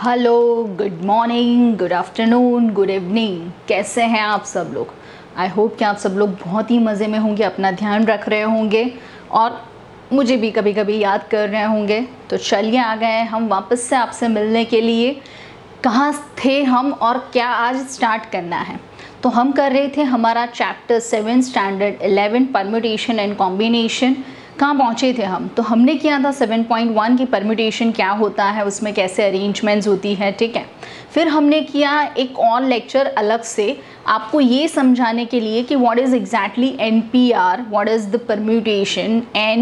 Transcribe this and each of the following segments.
Hello, good morning, good afternoon, good evening. कैसे हैं आप सब लोग? आई होप कि आप सब लोग बहुत ही मज़े में होंगे, अपना ध्यान रख रहे होंगे और मुझे भी कभी कभी याद कर रहे होंगे। तो चलिए आ गए हम वापस से आपसे मिलने के लिए। कहाँ थे हम और क्या आज स्टार्ट करना है? तो हम कर रहे थे हमारा chapter 7 standard 11 permutation and combination. कहाँ पहुँचे थे हम? तो हमने किया था 7.1 की परम्यूटेशन क्या होता है, उसमें कैसे अरेंजमेंट्स होती है, ठीक है। फिर हमने किया एक और लेक्चर अलग से आपको ये समझाने के लिए कि what is exactly NPR, what is the permutation,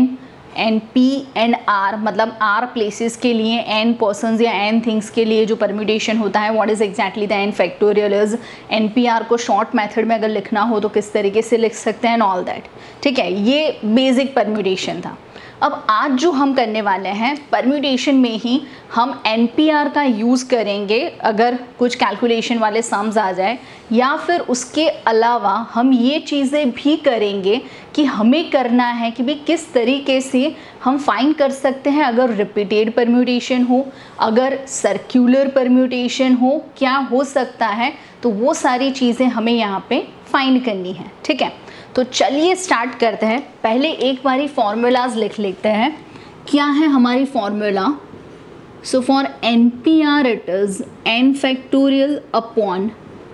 n p and r मतलब आर प्लेसेस के लिए, एन पर्सनस या एन थिंग्स के लिए जो परम्यूटेशन होता है, what is exactly the n factorial is. NPR को शॉर्ट मेथड में अगर लिखना हो तो किस तरीके से लिख सकते हैं, एंड ऑल दैट, ठीक है। ये बेसिक परम्यूटेशन था। अब आज जो हम करने वाले हैं परम्यूटेशन में ही हम NPR का यूज़ करेंगे अगर कुछ कैलकुलेशन वाले सम्स आ जाए, या फिर उसके अलावा हम ये चीज़ें भी करेंगे कि हमें करना है कि भाई किस तरीके से हम फाइंड कर सकते हैं अगर रिपीटेड परम्यूटेशन हो, अगर सर्कुलर परम्यूटेशन हो, क्या हो सकता है। तो वो सारी चीज़ें हमें यहाँ पे फाइंड करनी है, ठीक है। तो चलिए स्टार्ट करते हैं। पहले एक बारी फॉर्मूलाज लिख लेते हैं। क्या है हमारी formula? So for NPR it is n factorial upon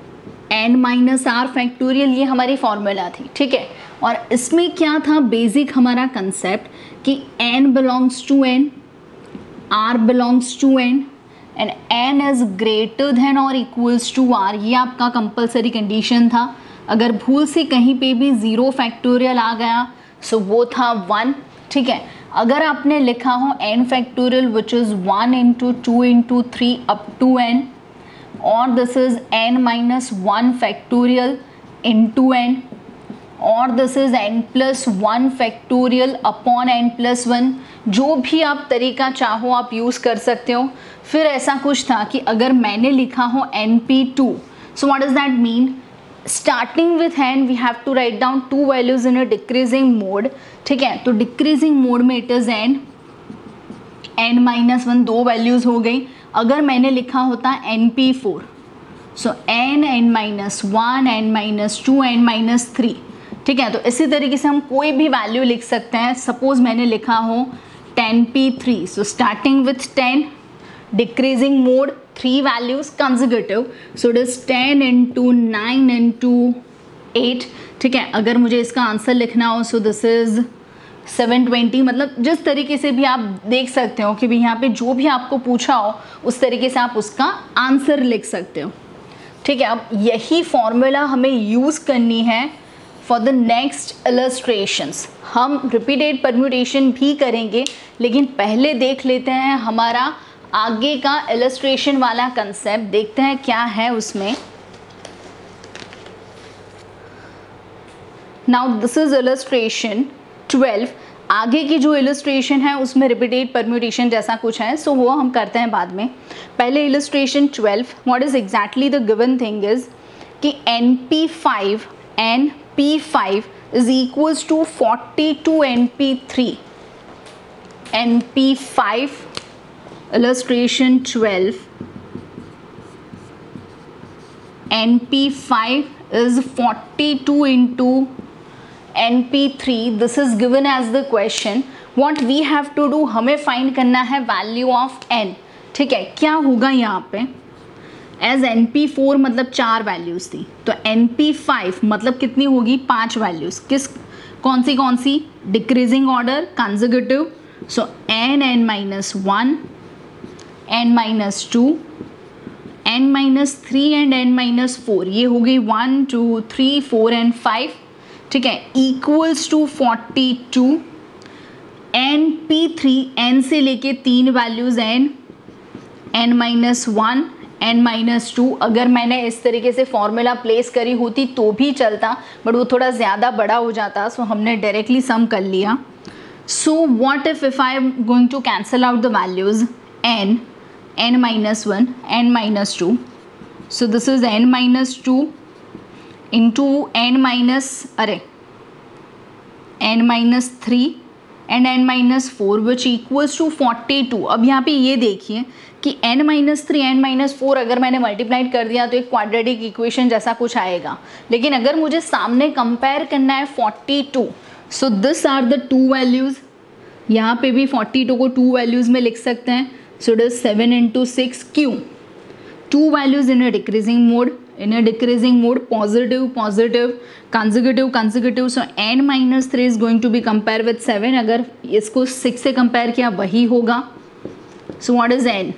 n minus r factorial, ये हमारी फॉर्मूला थी, ठीक है। और इसमें क्या था बेसिक हमारा कंसेप्ट कि n belongs to n, r belongs to n and n is greater than और इक्वल्स टू r। ये आपका कंपलसरी कंडीशन था। अगर भूल से कहीं पे भी 0 फैक्टोरियल आ गया सो वो था 1, ठीक है। अगर आपने लिखा हो n factorial which is 1 into 2 into 3 up to n, और this is n minus 1 factorial into n, और this is n plus 1 factorial upon n plus 1। जो भी आप तरीका चाहो आप यूज़ कर सकते हो। फिर ऐसा कुछ था कि अगर मैंने लिखा हो NP2, so what does that mean? Starting with n we have to write down 2 values in a decreasing mode, ठीक है। तो डिक्रीजिंग मोड में it is n minus 1, 2 values हो गई। अगर मैंने लिखा होता NP4, so n minus 1, n minus 2, n minus 3, ठीक है। तो इसी तरीके से हम कोई भी वैल्यू लिख सकते हैं। सपोज मैंने लिखा हो 10P3, so starting with 10, decreasing mode 3 values consecutive, so it is 10 into 9 into 8, ठीक है। अगर मुझे इसका आंसर लिखना हो सो दिस इज 720। मतलब जिस तरीके से भी आप देख सकते हो कि भी यहाँ पे जो भी आपको पूछा हो उस तरीके से आप उसका आंसर लिख सकते हो, ठीक है। अब यही फॉर्मूला हमें यूज़ करनी है फॉर द नेक्स्ट इलस्ट्रेशंस। हम रिपीटेड परम्यूटेशन भी करेंगे, लेकिन पहले देख लेते हैं हमारा आगे का इलस्ट्रेशन वाला कंसेप्ट, देखते हैं क्या है उसमें। Now this is illustration 12। आगे की जो इलस्ट्रेशन है उसमें रिपीटेड परम्यूटेशन जैसा कुछ है, सो वो हम करते हैं बाद में। पहले illustration 12, what is exactly the given thing is कि NP5 is equals to 42 NP3। NP5 illustration 12, NP5 is 42 into NP3. This is given as the question. What we have to do, हमें find करना है value of n, ठीक है। क्या होगा यहाँ पे? एज NP4 मतलब 4 वैल्यूज थी, तो NP5 मतलब कितनी होगी? 5 वैल्यूज। कौन सी? Decreasing order, consecutive. So n minus 1, n minus 2, n minus 3 and n minus 4। ये हो गई 1 2 3 4 एंड 5, ठीक है। इक्वल्स टू 42 NP3, n से लेके 3 values n minus 1, n minus 2। अगर मैंने इस तरीके से फॉर्मूला प्लेस करी होती तो भी चलता, बट वो थोड़ा ज़्यादा बड़ा हो जाता, सो हमने डायरेक्टली सम कर लिया। So what if I am going to cancel out the values n minus 1, n minus 2, so this is n minus 2 into n minus 3 and n minus 4 which equals to 42। अब यहाँ पे ये देखिए कि n minus 3 n minus 4 अगर मैंने multiplied कर दिया तो एक क्वाड्रेटिक इक्वेशन जैसा कुछ आएगा, लेकिन अगर मुझे सामने कंपेयर करना है 42, so this are the two values. यहाँ पे भी 42 को टू वैल्यूज़ में लिख सकते हैं, सो इट इज 7 into 6 क्यों, two values in a decreasing mode, positive consecutive, so n minus 3 is going to be compared with 7। अगर इसको 6 से कंपेयर किया वही होगा। so what is n?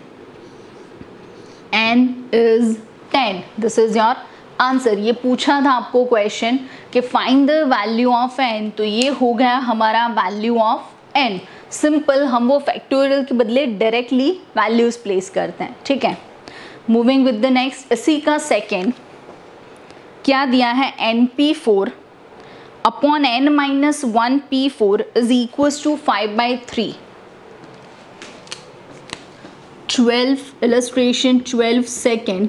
n is 10। this is your answer. ये पूछा था आपको क्वेश्चन कि find the value of n, तो ये हो गया हमारा वैल्यू ऑफ n। सिंपल, हम वो फैक्टोरियल के बदले डायरेक्टली वैल्यूज प्लेस करते हैं, ठीक है। मूविंग विद द नेक्स्ट, इसी का सेकेंड क्या दिया है, np4 upon n minus 1p4 is equals to 5/3। 12 illustration 12 second,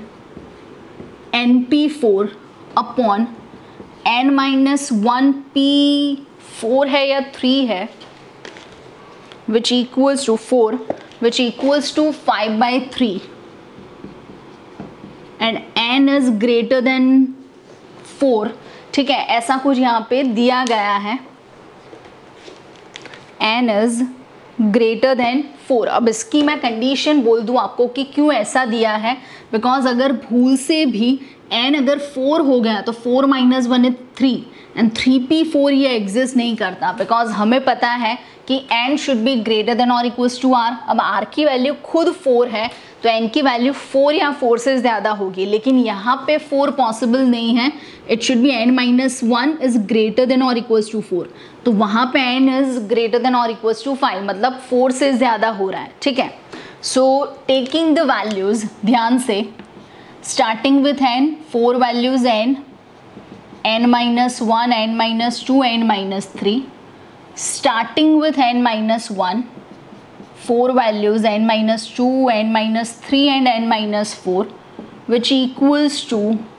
np4 upon n minus 1p4 है या 3 है, which equals to 4, which equals to 5/3 and n is greater than 4, ठीक है। ऐसा कुछ यहाँ पे दिया गया है, n इज ग्रेटर देन 4। अब इसकी मैं कंडीशन बोल दूँ आपको कि क्यों ऐसा दिया है, बिकॉज अगर भूल से भी n अगर 4 हो गया तो 4 माइनस 1 इज 3 एंड 3p4 ये एग्जिस्ट नहीं करता, बिकॉज हमें पता है कि n should be greater than और इक्वल्स टू r। अब r की वैल्यू खुद 4 है तो n की वैल्यू 4 या 4 से ज़्यादा होगी, लेकिन यहाँ पे 4 पॉसिबल नहीं है, it should be n minus 1 is greater than और इक्वल्स टू 4, तो वहाँ पे n इज ग्रेटर देन और इक्वल्स टू 5, मतलब 4 से ज़्यादा हो रहा है, ठीक है। सो टेकिंग द वैल्यूज़ ध्यान से, starting with n, 4 values n minus 1, n minus 2, n minus 3, starting with n minus 1, 4 values n minus 2, n minus 3 and n minus 4 which equals to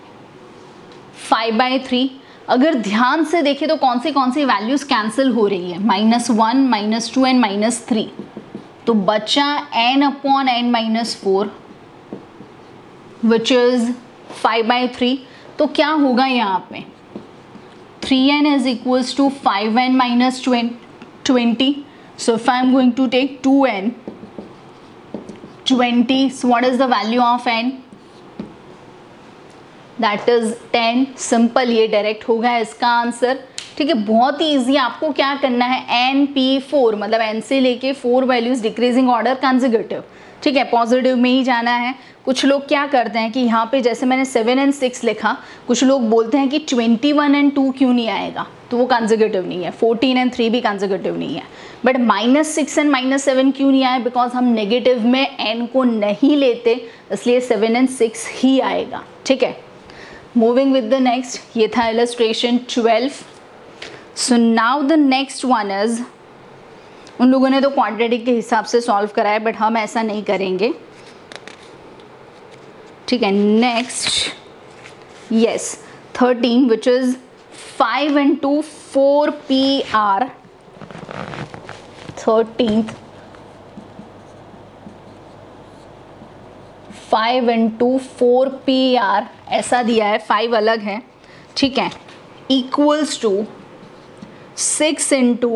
5/3। अगर ध्यान से देखें तो कौन सी वैल्यूज कैंसिल हो रही है, -1, -2 एंड -3, तो बचा n upon n minus 4 which is 5/3। तो क्या होगा यहाँ पे, 3n is equals to 5n minus 20. So if I am going to take 2n, 20, so what is the value of n? That is 10। Simple, ये direct हो गया इसका answer, ठीक है। बहुत ही ईजी, आपको क्या करना है, np4 मतलब n से लेके 4 वैल्यूज डिक्रीजिंग ऑर्डर कंसेक्यूटिव, ठीक है, पॉजिटिव में ही जाना है। कुछ लोग क्या करते हैं कि यहाँ पे जैसे मैंने 7 and 6 लिखा, कुछ लोग बोलते हैं कि 21 and 2 क्यों नहीं आएगा, तो वो कंसेक्यूटिव नहीं है, 14 and 3 भी कंसेक्यूटिव नहीं है, बट -6 and -7 क्यों नहीं आया, बिकॉज हम नेगेटिव में n को नहीं लेते, इसलिए 7 and 6 ही आएगा, ठीक है। मूविंग विद द नेक्स्ट, ये था illustration 12। So now the next one is, उन लोगों ने तो क्वाड्रेटिक के हिसाब से सॉल्व कराया, बट हम ऐसा नहीं करेंगे, ठीक है। Next, yes 13 which is 5 into 4pr, 13th 5 into 4pr ऐसा दिया है, 5 अलग है, ठीक है, equals to 6 into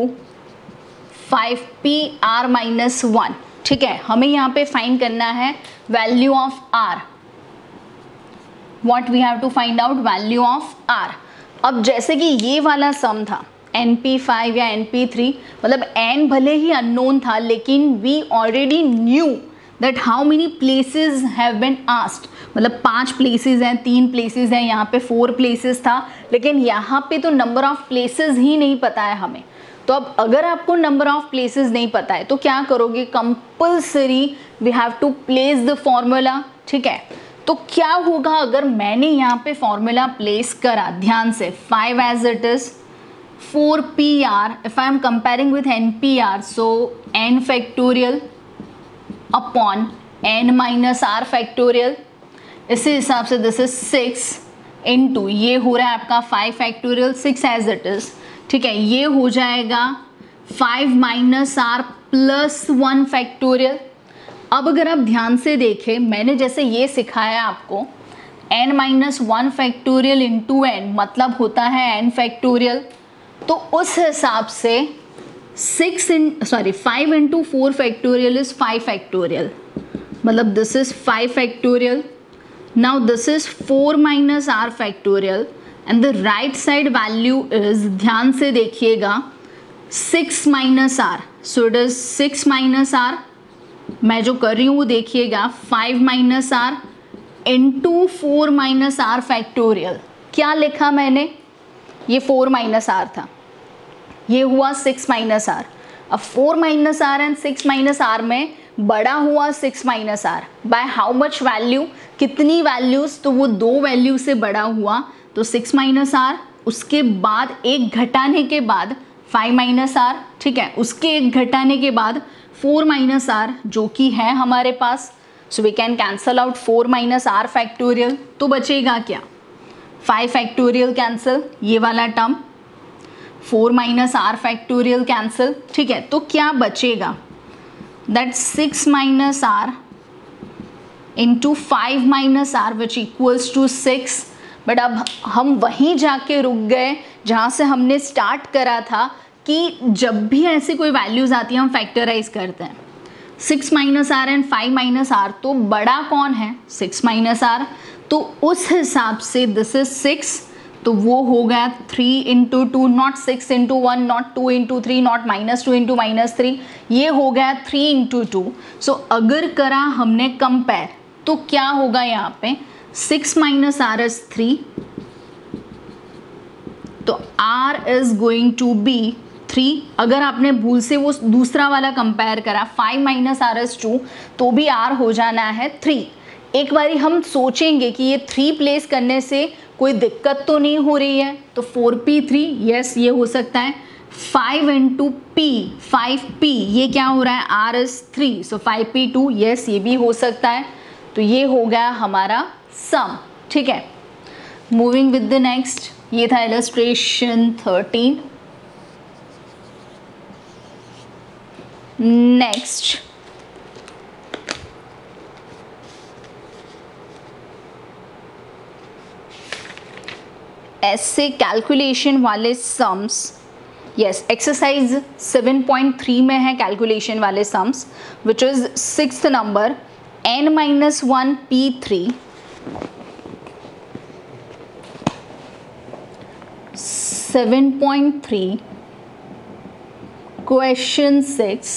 5pr minus 1, ठीक है। हमें यहाँ पे फाइंड करना है value of r, what we have to find out, value of r। अब जैसे कि ये वाला सम था np5 या np3, मतलब n भले ही अननोन था, लेकिन we already knew that how many places have been asked, मतलब 5 प्लेसेस हैं, 3 प्लेसेस हैं, यहाँ पे 4 प्लेसेस था, लेकिन यहाँ पे तो नंबर ऑफ प्लेसेस ही नहीं पता है हमें। तो अब अगर आपको नंबर ऑफ प्लेसेस नहीं पता है तो क्या करोगे, compulsory we have to place the formula, ठीक है। तो क्या होगा अगर मैंने यहाँ पे फॉर्मूला प्लेस करा, ध्यान से, 5 as it is 4pr, if I am comparing with npr, so n factorial upon n minus r factorial, इसी हिसाब से दिस इज 6 इंटू, ये हो रहा है आपका 5 फैक्टोरियल 6 एज इट इज, ठीक है, ये हो जाएगा 5 माइनस आर प्लस 1 फैक्टोरियल। अब अगर आप ध्यान से देखें, मैंने जैसे ये सिखाया आपको n minus 1 factorial into n मतलब होता है n फैक्टोरियल, तो उस हिसाब से 5 इंटू 4 फैक्टोरियल इज 5 फैक्टोरियल, मतलब this is 5 factorial. Now this is 4 minus r factorial and the right side value is, ध्यान से देखिएगा, 6 minus r, so it is 6 minus r. मैं जो कर रही हूँ वो देखिएगा, 5 minus r into 4 minus r factorial. क्या लिखा मैंने, ये 4 माइनस आर था, ये हुआ 6 माइनस आर। अब 4 minus r and 6 minus r में बड़ा हुआ 6 minus r by how much value, कितनी वैल्यूज, तो वो 2 वैल्यू से बड़ा हुआ, तो 6 माइनस आर, उसके बाद एक घटाने के बाद 5 माइनस आर, ठीक है, उसके एक घटाने के बाद 4 माइनस आर जो कि है हमारे पास। So we can cancel out 4 minus r factorial, तो बचेगा क्या, 5 फैक्टोरियल कैंसिल, ये वाला term 4 minus r factorial cancel, ठीक है, तो क्या बचेगा, that 6 minus r into 5 minus r which equals to 6। But अब हम वहीं जाके रुक गए जहाँ से हमने स्टार्ट करा था कि जब भी ऐसी कोई वैल्यूज आती है हम फैक्टराइज करते हैं। 6 minus r and 5 minus r, तो बड़ा कौन है, 6 माइनस आर, तो उस हिसाब से दिस इज 6, तो वो हो गया 3 into 2, not 6 into 1, not 2 into 3, not -2 into -3, ये हो गया 3 इंटू 2। सो अगर करा हमने कंपेयर, तो क्या होगा यहाँ पे, 6 माइनस आर इज 3, तो r is going to be 3। अगर आपने भूल से वो दूसरा वाला कंपेयर करा, 5 माइनस आर इज 2, तो भी आर हो जाना है 3। एक बारी हम सोचेंगे कि ये 3 प्लेस करने से कोई दिक्कत तो नहीं हो रही है, तो 4p3, यस ये हो सकता है। 5 इंटू पी, 5p, ये क्या हो रहा है, are is 3, so 5p2, yes ये भी हो सकता है। तो ये हो गया हमारा सम, ठीक है। मूविंग विद द नेक्स्ट, ये था इलस्ट्रेशन 13। नेक्स्ट ऐसे कैलकुलेशन वाले सम्स, यस एक्सरसाइज 7.3 में है कैलकुलेशन वाले sums, which is 6th number, n-1 p3 7.3 question 6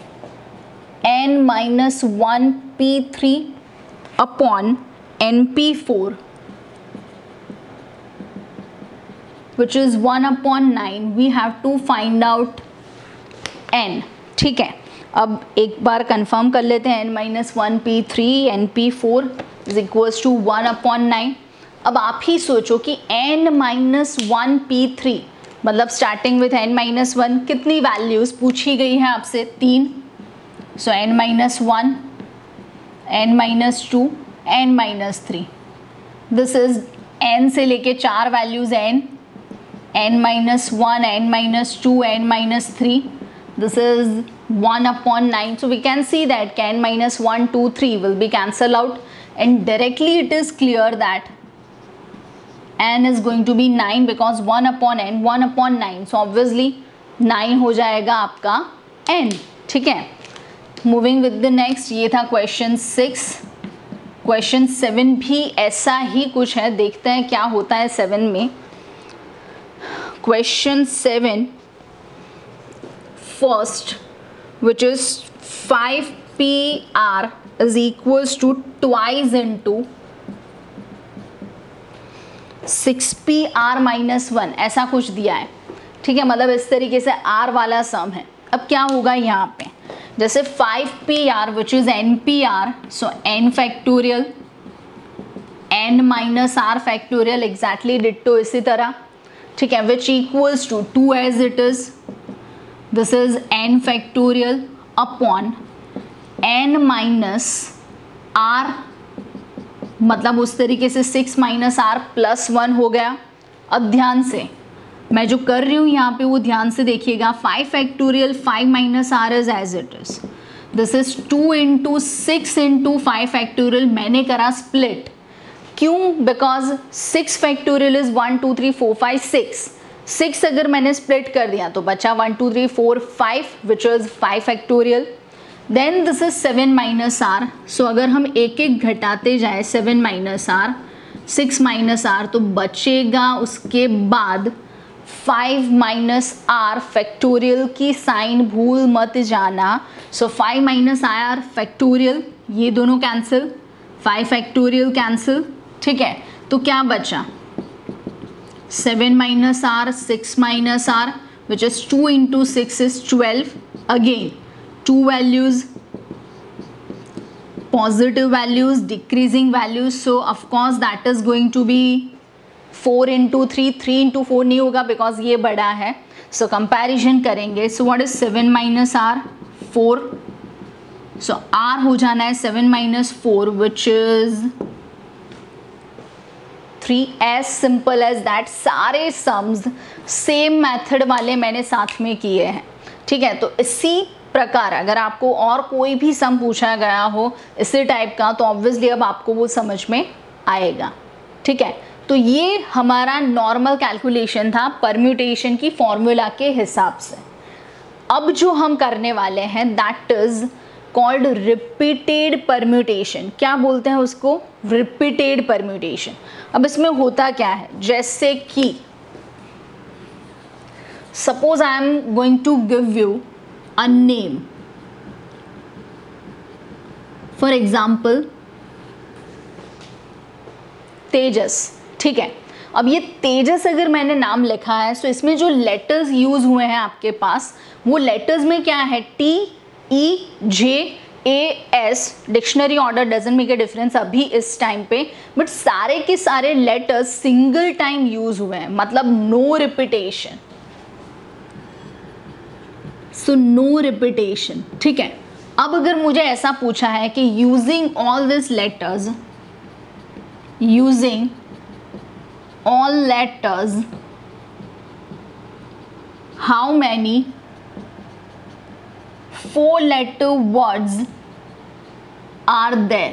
n-1 p3 upon np4 which is 1/9, we have to find out n, ठीक है। अब एक बार कंफर्म कर लेते हैं, n-1 p3 np4 is equals to 1/9। अब आप ही सोचो कि n-1 p3 मतलब स्टार्टिंग विथ n-1, कितनी वैल्यूज पूछी गई है आपसे, 3, सो n-1, n-2, n-3, this is n से लेके 4 values n-1, n-2, n-3, this is 1/9, so we can see that n-1, 2, 3 will be cancelled out, and directly it is clear that n is going to be 9 because 1/n, 1/9, so obviously 9 हो जाएगा आपका n, ठीक है। Moving with the next, ये था question 6। Question 7 भी ऐसा ही कुछ है, देखते हैं क्या होता है 7 में। Question 7, first, which is 5pr is equals to twice into 6pr minus 1, ऐसा कुछ दिया है, ठीक है, मतलब इस तरीके से r वाला सम है। अब क्या होगा यहाँ पे, जैसे 5pr which is npr, so n factorial, n minus r factorial, exactly ditto इसी तरह, ठीक है, which equals to 2 as it is, this is n factorial upon n minus r, मतलब उस तरीके से 6 माइनस r प्लस 1 हो गया। अब ध्यान से मैं जो कर रही हूँ यहाँ पे वो ध्यान से देखिएगा। 5 factorial 5 minus r is as it is, this is 2 into 6 into 5 factorial. मैंने करा स्प्लिट, क्यों? बिकॉज 6 फैक्टोरियल इज 1 2 3 4 5 6 अगर मैंने स्प्लिट कर दिया तो बचा 1 2 3 4 5 which is 5 factorial. Then this is 7 minus r. So अगर हम एक एक घटाते जाए 7 माइनस आर 6 माइनस आर तो बचेगा उसके बाद 5 माइनस आर फैक्टोरियल की साइन भूल मत जाना। सो 5 माइनस आर फैक्टोरियल, ये दोनों कैंसिल, 5 फैक्टोरियल कैंसिल, ठीक है। तो क्या बचा? 7 minus r 6 minus r which is 2 into 6 is 12। Again 2 values, positive values, decreasing values, so of course that is going to be 4 into 3, 3 into 4 नहीं होगा because ये बड़ा है। so comparison करेंगे, so what is 7 minus r? 4, so r हो जाना है 7 minus 4 which is 3, as simple as that। सारे sums same method वाले मैंने साथ में किए हैं, ठीक है। तो इसी प्रकार अगर आपको और कोई भी सम पूछा गया हो इसी टाइप का तो ऑब्वियसली अब आपको वो समझ में आएगा, ठीक है। तो ये हमारा नॉर्मल कैलकुलेशन था परम्यूटेशन की फॉर्मूला के हिसाब से। अब जो हम करने वाले हैं that is called repeated permutation. क्या बोलते हैं उसको? Repeated permutation. अब इसमें होता क्या है, जैसे कि suppose I am going to give you a name, for example Tejas, ठीक है। अब ये तेजस अगर मैंने नाम लिखा है तो इसमें जो लेटर्स यूज हुए हैं आपके पास वो लेटर्स में क्या है? T E J A S। Dictionary order doesn't make a difference अभी इस टाइम पे, बट सारे के सारे लेटर्स सिंगल टाइम यूज हुए हैं, मतलब no repetition. So no repetition, ठीक है। अब अगर मुझे ऐसा पूछा है कि using all this letters, using all letters how many 4 letter words are there.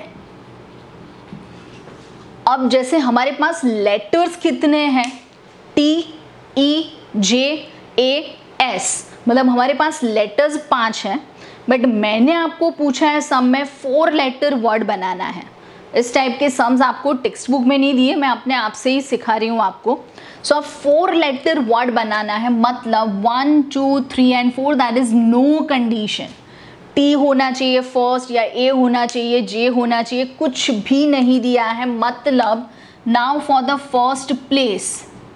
अब जैसे हमारे पास लेटर्स कितने हैं? T E J A S, मतलब हमारे पास लेटर्स 5 हैं, बट मैंने आपको पूछा है सम में 4 लेटर वर्ड बनाना है। इस टाइप के सम्स आपको टेक्स्ट बुक में नहीं दिए, मैं अपने आप से ही सिखा रही हूँ आपको। सो अब 4 लेटर वर्ड बनाना है, मतलब 1 2 3 and 4, that is no condition. T होना चाहिए फर्स्ट या A होना चाहिए, J होना चाहिए, कुछ भी नहीं दिया है। मतलब now for the first place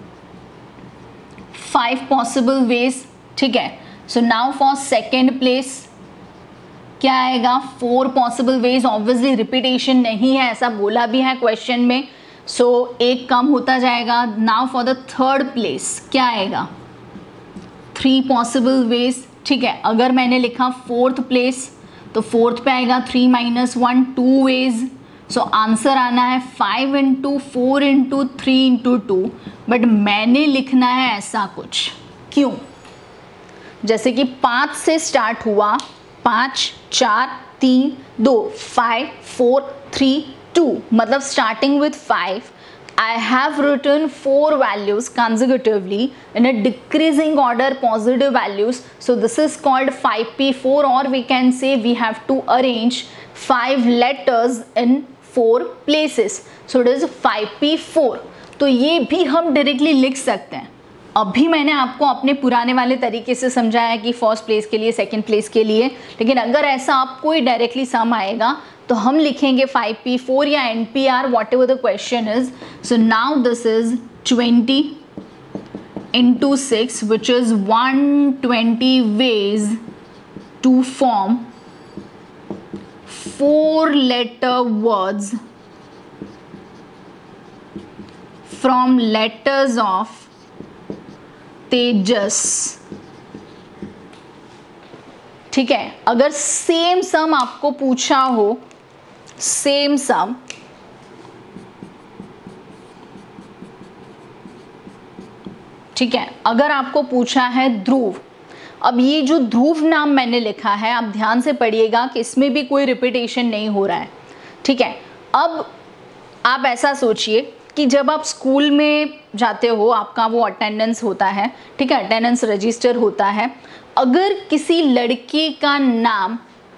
5 possible ways, ठीक है। So now for second place क्या आएगा? 4 पॉसिबल वेज। ऑब्वियसली रिपीटेशन नहीं है, ऐसा बोला भी है क्वेश्चन में, सो एक कम होता जाएगा। Now for the third place क्या आएगा? 3 पॉसिबल वेज, ठीक है। अगर मैंने लिखा फोर्थ प्लेस तो फोर्थ पे आएगा 3 माइनस 1 2 वेज। सो आंसर आना है 5 इंटू 4 इंटू 3 इंटू 2, बट मैंने लिखना है ऐसा कुछ। क्यों? जैसे कि 5 से स्टार्ट हुआ, 5 4 3 2 5 4 3 2, मतलब starting with 5 I have written 4 values consecutively in a decreasing order, positive values. So this is called 5p4, or we can say we have to arrange 5 letters in 4 places. So it is 5p4. तो ये भी हम directly लिख सकते हैं। अभी मैंने आपको अपने पुराने वाले तरीके से समझाया कि फर्स्ट प्लेस के लिए, सेकंड प्लेस के लिए, लेकिन अगर ऐसा आपको ही डायरेक्टली सम आएगा तो हम लिखेंगे 5p4 या NPR, whatever the question is. So now this is 20 into 6 which is 120 ways to form 4 letter words from letters of Tejas. ठीक है, अगर सेम सम आपको पूछा हो, सेम सम, ठीक है। अगर आपको पूछा है ध्रुव, अब ये जो ध्रुव नाम मैंने लिखा है, आप ध्यान से पढ़िएगा कि इसमें भी कोई रिपीटेशन नहीं हो रहा है, ठीक है। अब आप ऐसा सोचिए कि जब आप स्कूल में जाते हो, आपका वो अटेंडेंस होता है, ठीक है, अटेंडेंस रजिस्टर होता है। अगर किसी लड़के का नाम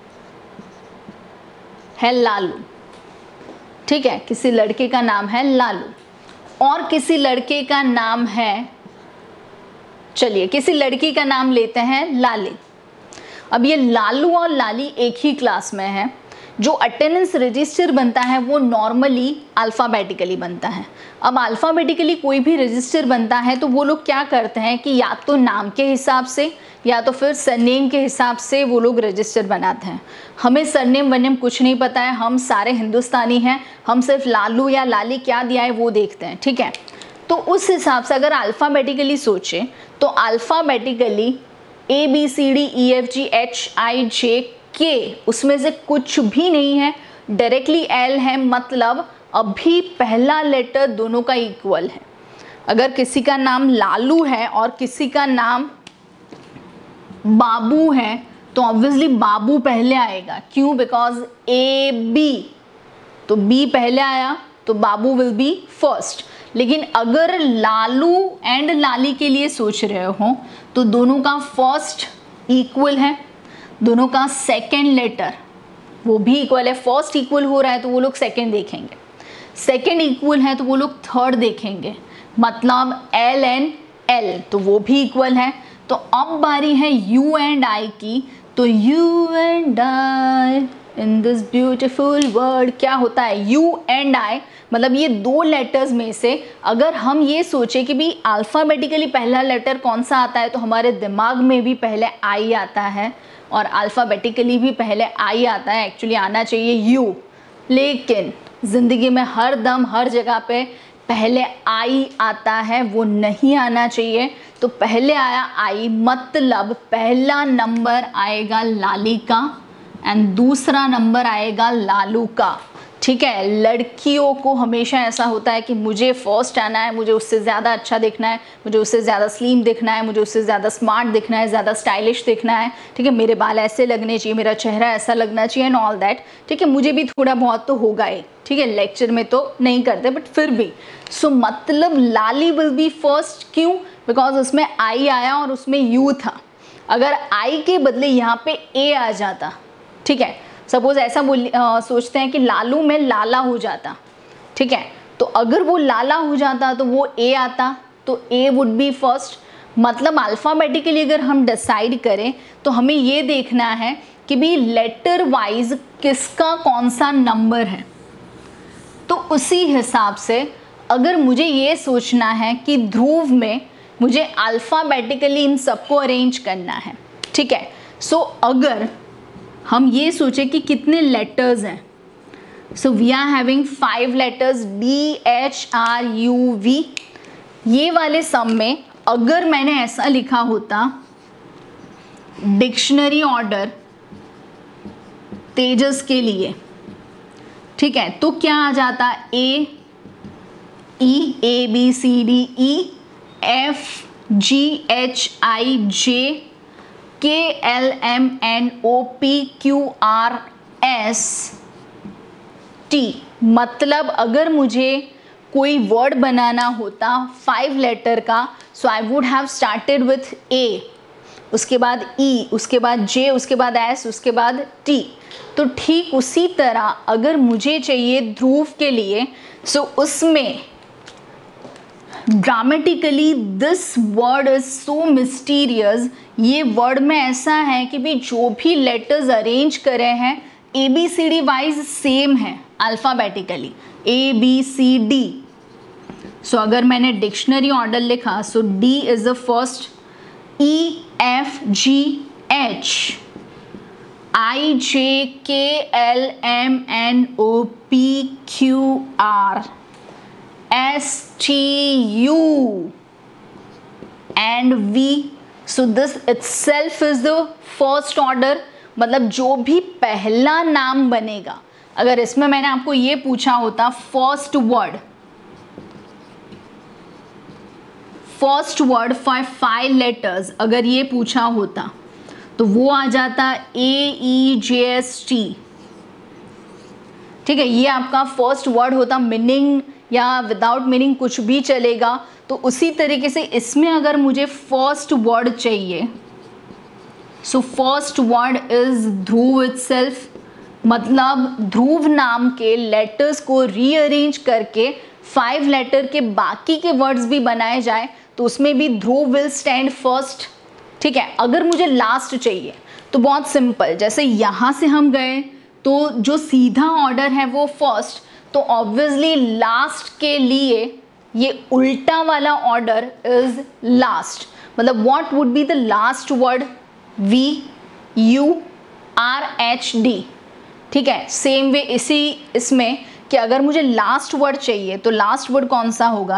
है लालू, ठीक है, किसी लड़के का नाम है लालू और किसी लड़के का नाम है, चलिए किसी लड़की का नाम लेते हैं लाली। अब ये लालू और लाली एक ही क्लास में है। जो अटेंडेंस रजिस्टर बनता है वो नॉर्मली अल्फ़ाबेटिकली बनता है। अब अल्फ़ाबेटिकली कोई भी रजिस्टर बनता है तो वो लोग क्या करते हैं कि या तो नाम के हिसाब से या तो फिर सरनेम के हिसाब से वो लोग रजिस्टर बनाते हैं। हमें सरनेम वरनेम कुछ नहीं पता है, हम सारे हिंदुस्तानी हैं, हम सिर्फ लालू या लाली क्या दिया है वो देखते हैं, ठीक है। तो उस हिसाब से अगर अल्फ़ाबेटिकली सोचें तो अल्फ़ाबेटिकली ABCDEFGHIJ के उसमें से कुछ भी नहीं है, डायरेक्टली L है, मतलब अभी पहला लेटर दोनों का इक्वल है। अगर किसी का नाम लालू है और किसी का नाम बाबू है तो ऑब्वियसली बाबू पहले आएगा, क्यों? बिकॉज AB, तो B पहले आया तो बाबू विल बी फर्स्ट। लेकिन अगर लालू एंड लाली के लिए सोच रहे हो तो दोनों का फर्स्ट इक्वल है, दोनों का सेकेंड लेटर वो भी इक्वल है। फर्स्ट इक्वल हो रहा है तो वो लोग सेकेंड देखेंगे, सेकेंड इक्वल है तो वो लोग थर्ड देखेंगे, मतलब L एंड L तो वो भी इक्वल है। तो अब बारी है U एंड I की, तो U and I in this beautiful word क्या होता है? U एंड I, मतलब ये दो लेटर्स में से अगर हम ये सोचें कि भी अल्फ़ाबेटिकली पहला लेटर कौन सा आता है तो हमारे दिमाग में भी पहले I आता है और अल्फ़ाबेटिकली भी पहले I आता है, एक्चुअली आना चाहिए U, लेकिन ज़िंदगी में हर दम हर जगह पे पहले I आता है, वो नहीं आना चाहिए। तो पहले आया I, मतलब पहला नंबर आएगा लाली का एंड दूसरा नंबर आएगा लालू का, ठीक है। लड़कियों को हमेशा ऐसा होता है कि मुझे फर्स्ट आना है, मुझे उससे ज़्यादा अच्छा दिखना है, मुझे उससे ज़्यादा स्लिम दिखना है, मुझे उससे ज़्यादा स्मार्ट दिखना है, ज़्यादा स्टाइलिश दिखना है, ठीक है। मेरे बाल ऐसे लगने चाहिए, मेरा चेहरा ऐसा लगना चाहिए एंड ऑल दैट, ठीक है। मुझे भी थोड़ा बहुत तो होगा ही, ठीक है, लेक्चर में तो नहीं करते बट फिर भी। सो मतलब लाली विल बी फर्स्ट, क्यों? बिकॉज उसमें I आया और उसमें U था। अगर I के बदले यहाँ पे A आ जाता, ठीक है, सपोज ऐसा सोचते हैं कि लालू में लाला हो जाता, ठीक है, तो अगर वो लाला हो जाता तो वो A आता, तो A वुड बी फर्स्ट। मतलब अल्फ़ाबेटिकली अगर हम डिसाइड करें तो हमें ये देखना है कि भी लेटर वाइज किसका कौन सा नंबर है। तो उसी हिसाब से अगर मुझे ये सोचना है कि ध्रुव में मुझे अल्फ़ाबेटिकली इन सबको अरेंज करना है, ठीक है। सो अगर हम ये सोचें कि कितने लेटर्स हैं, so we are having 5 letters DHRUV। ये वाले सम में अगर मैंने ऐसा लिखा होता डिक्शनरी ऑर्डर तेजस के लिए, ठीक है, तो क्या आ जाता? ABCDEFGHIJ KLMNOPQRST। मतलब अगर मुझे कोई वर्ड बनाना होता 5 लेटर का, so I would have started with A, उसके बाद E, उसके बाद J, उसके बाद S, उसके बाद T। तो ठीक उसी तरह अगर मुझे चाहिए ध्रुव के लिए, सो उसमें dramatically this word is so mysterious. ये वर्ड में ऐसा है कि भी जो भी लेटर्स अरेंज करे हैं ABCD वाइज सेम है अल्फ़ाबेटिकली, ABCD। सो अगर मैंने डिक्शनरी ऑर्डर लिखा, so D is the first, EFGH IJKLMNOPQRSTU and V। So this itself is the first order, मतलब जो भी पहला नाम बनेगा। अगर इसमें मैंने आपको ये पूछा होता फर्स्ट वर्ड फॉर 5 लेटर्स अगर ये पूछा होता तो वो आ जाता AEJST। ठीक है, ये आपका फर्स्ट वर्ड होता, मीनिंग या विदाउट मीनिंग कुछ भी चलेगा। तो उसी तरीके से इसमें अगर मुझे फर्स्ट वर्ड चाहिए, so first word is Dhruv itself, मतलब ध्रुव नाम के लेटर्स को रीअरेंज करके 5 लेटर के बाकी के वर्ड्स भी बनाए जाए तो उसमें भी ध्रुव विल स्टैंड फर्स्ट। ठीक है, अगर मुझे लास्ट चाहिए तो बहुत सिंपल, जैसे यहाँ से हम गए तो जो सीधा ऑर्डर है वो फर्स्ट, तो ऑब्वियसली लास्ट के लिए ये उल्टा वाला ऑर्डर इज लास्ट। मतलब what would be the last word? VURHD। ठीक है, सेम वे इसमें कि अगर मुझे लास्ट वर्ड चाहिए तो लास्ट वर्ड कौन सा होगा?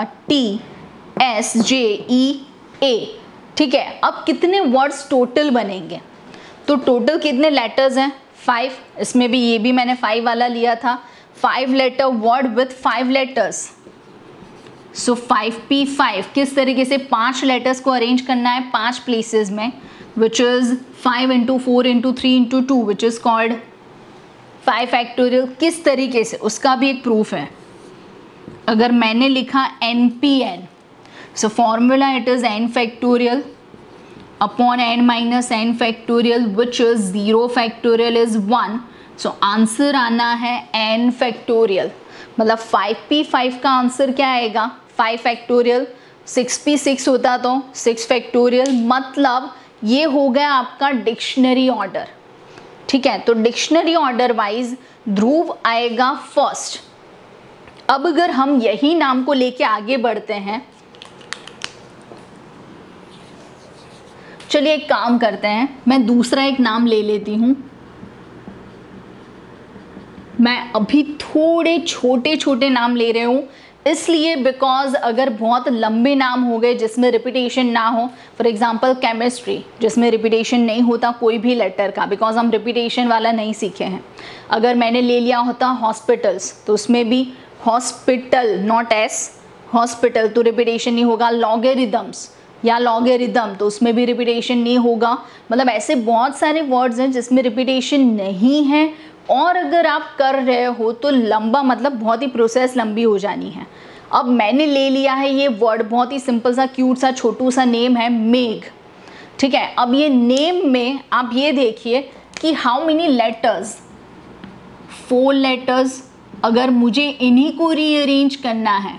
TSJEA। ठीक है, अब कितने वर्ड्स टोटल बनेंगे? तो टोटल कितने लेटर्स हैं? 5। इसमें भी ये भी मैंने 5 वाला लिया था, 5 letter word with 5 letters. So 5P5 किस तरीके से 5 लेटर्स को अरेंज करना है 5 प्लेसेस में, which is 5 into 4 into 3 into 2 which is called 5 factorial. किस तरीके से, उसका भी एक प्रूफ है। अगर मैंने लिखा NPN, so formula it is n factorial upon n minus n factorial which is 0 factorial is 1, so answer आना है n factorial। मतलब 5P5 का आंसर क्या आएगा? 5 फैक्टोरियल। 6P6 होता तो 6 फैक्टोरियल। मतलब ये हो गया आपका डिक्शनरी ऑर्डर। ठीक है, तो डिक्शनरी ऑर्डर वाइज ध्रुव आएगा फर्स्ट। अब अगर हम यही नाम को लेके आगे बढ़ते हैं, चलिए एक काम करते हैं, मैं दूसरा एक नाम ले लेती हूँ। मैं अभी थोड़े छोटे छोटे नाम ले रहे हूँ इसलिए बिकॉज अगर बहुत लंबे नाम हो गए जिसमें रिपीटेशन ना हो, फॉर एग्जांपल केमिस्ट्री जिसमें रिपीटेशन नहीं होता कोई भी लेटर का, बिकॉज हम रिपीटेशन वाला नहीं सीखे हैं। अगर मैंने ले लिया होता हॉस्पिटल्स तो उसमें भी हॉस्पिटल नॉट एस, हॉस्पिटल तो रिपीटेशन नहीं होगा। लॉगेरिदम्स या लॉगेरिदम तो उसमें भी रिपीटेशन नहीं होगा। मतलब ऐसे बहुत सारे वर्ड्स हैं जिसमें रिपीटेशन नहीं है, और अगर आप कर रहे हो तो लंबा, मतलब बहुत ही प्रोसेस लंबी हो जानी है। अब मैंने ले लिया है ये वर्ड, बहुत ही सिंपल सा क्यूट सा छोटू सा नेम है मेघ। ठीक है, अब ये नेम में आप ये देखिए कि हाउ मेनी लेटर्स, 4 लेटर्स। अगर मुझे इन्हीं को रीअरेंज करना है,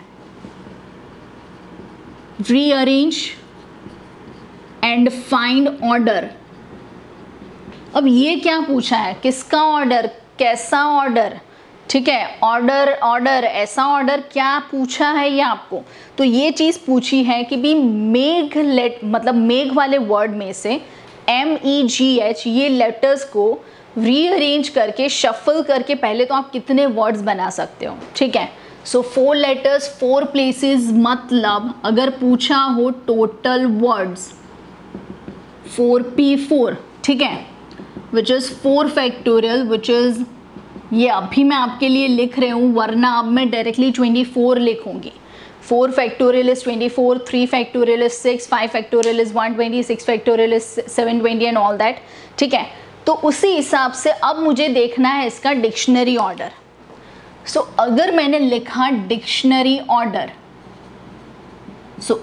रीअरेंज एंड फाइंड ऑर्डर। अब ये क्या पूछा है? किसका ऑर्डर, कैसा ऑर्डर? ठीक है, ऑर्डर ऑर्डर ऐसा ऑर्डर क्या पूछा है ये आपको? तो ये चीज़ पूछी है कि भी मेघ मतलब मेघ वाले वर्ड में से MEGH ये लेटर्स को रीअरेंज करके शफल करके पहले तो आप कितने वर्ड्स बना सकते हो। ठीक है, सो 4 लेटर्स 4 प्लेसेस, मतलब अगर पूछा हो टोटल वर्ड्स 4P4। ठीक है, which is 4 factorial, which is ये अभी मैं आपके लिए लिख रही हूँ, वरना अब मैं डायरेक्टली 24 लिखूँगी। 4 factorial is 24, 3 factorial is 6, 5 factorial is 120, 6 factorial is 720 and all that. ठीक है, तो उसी हिसाब से अब मुझे देखना है इसका डिक्शनरी ऑर्डर। सो अगर मैंने लिखा डिक्शनरी ऑर्डर, सो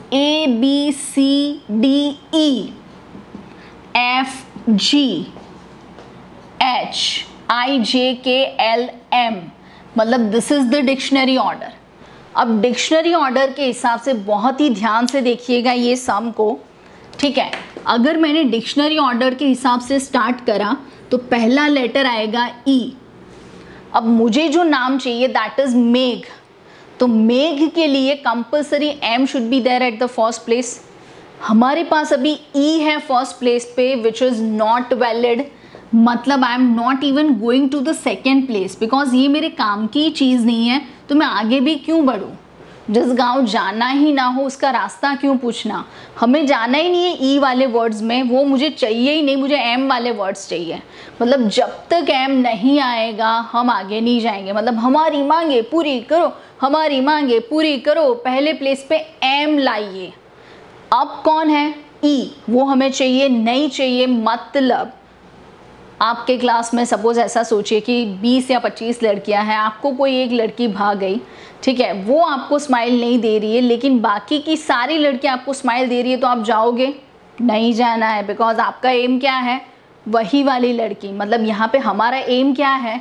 ABCDEFGHIJKLM, मतलब this is the dictionary order. अब डिक्शनरी ऑर्डर के हिसाब से बहुत ही ध्यान से देखिएगा ये सम को। ठीक है, अगर मैंने डिक्शनरी ऑर्डर के हिसाब से स्टार्ट करा तो पहला लेटर आएगा E। अब मुझे जो नाम चाहिए दैट इज मेघ, तो मेघ के लिए compulsory M should be there at the first place. हमारे पास अभी E है फर्स्ट प्लेस पे, विच इज नॉट वैलिड। मतलब I am not even going to the second place, because ये मेरे काम की चीज़ नहीं है, तो मैं आगे भी क्यों बढ़ूँ? जिस गांव जाना ही ना हो उसका रास्ता क्यों पूछना? हमें जाना ही नहीं है ई वाले वर्ड्स में, वो मुझे चाहिए ही नहीं, मुझे एम वाले वर्ड्स चाहिए। मतलब जब तक एम नहीं आएगा हम आगे नहीं जाएंगे। मतलब हमारी मांगे पूरी करो, हमारी मांगे पूरी करो, पहले प्लेस पे एम लाइए। अब कौन है ई, वो हमें चाहिए नहीं चाहिए। मतलब आपके क्लास में सपोज ऐसा सोचिए कि 20 या 25 लड़कियां हैं, आपको कोई एक लड़की भाग गई, ठीक है, वो आपको स्माइल नहीं दे रही है, लेकिन बाकी की सारी लड़कियां आपको स्माइल दे रही है, तो आप जाओगे? नहीं जाना है, बिकॉज आपका एम क्या है? वही वाली लड़की। मतलब यहाँ पे हमारा एम क्या है?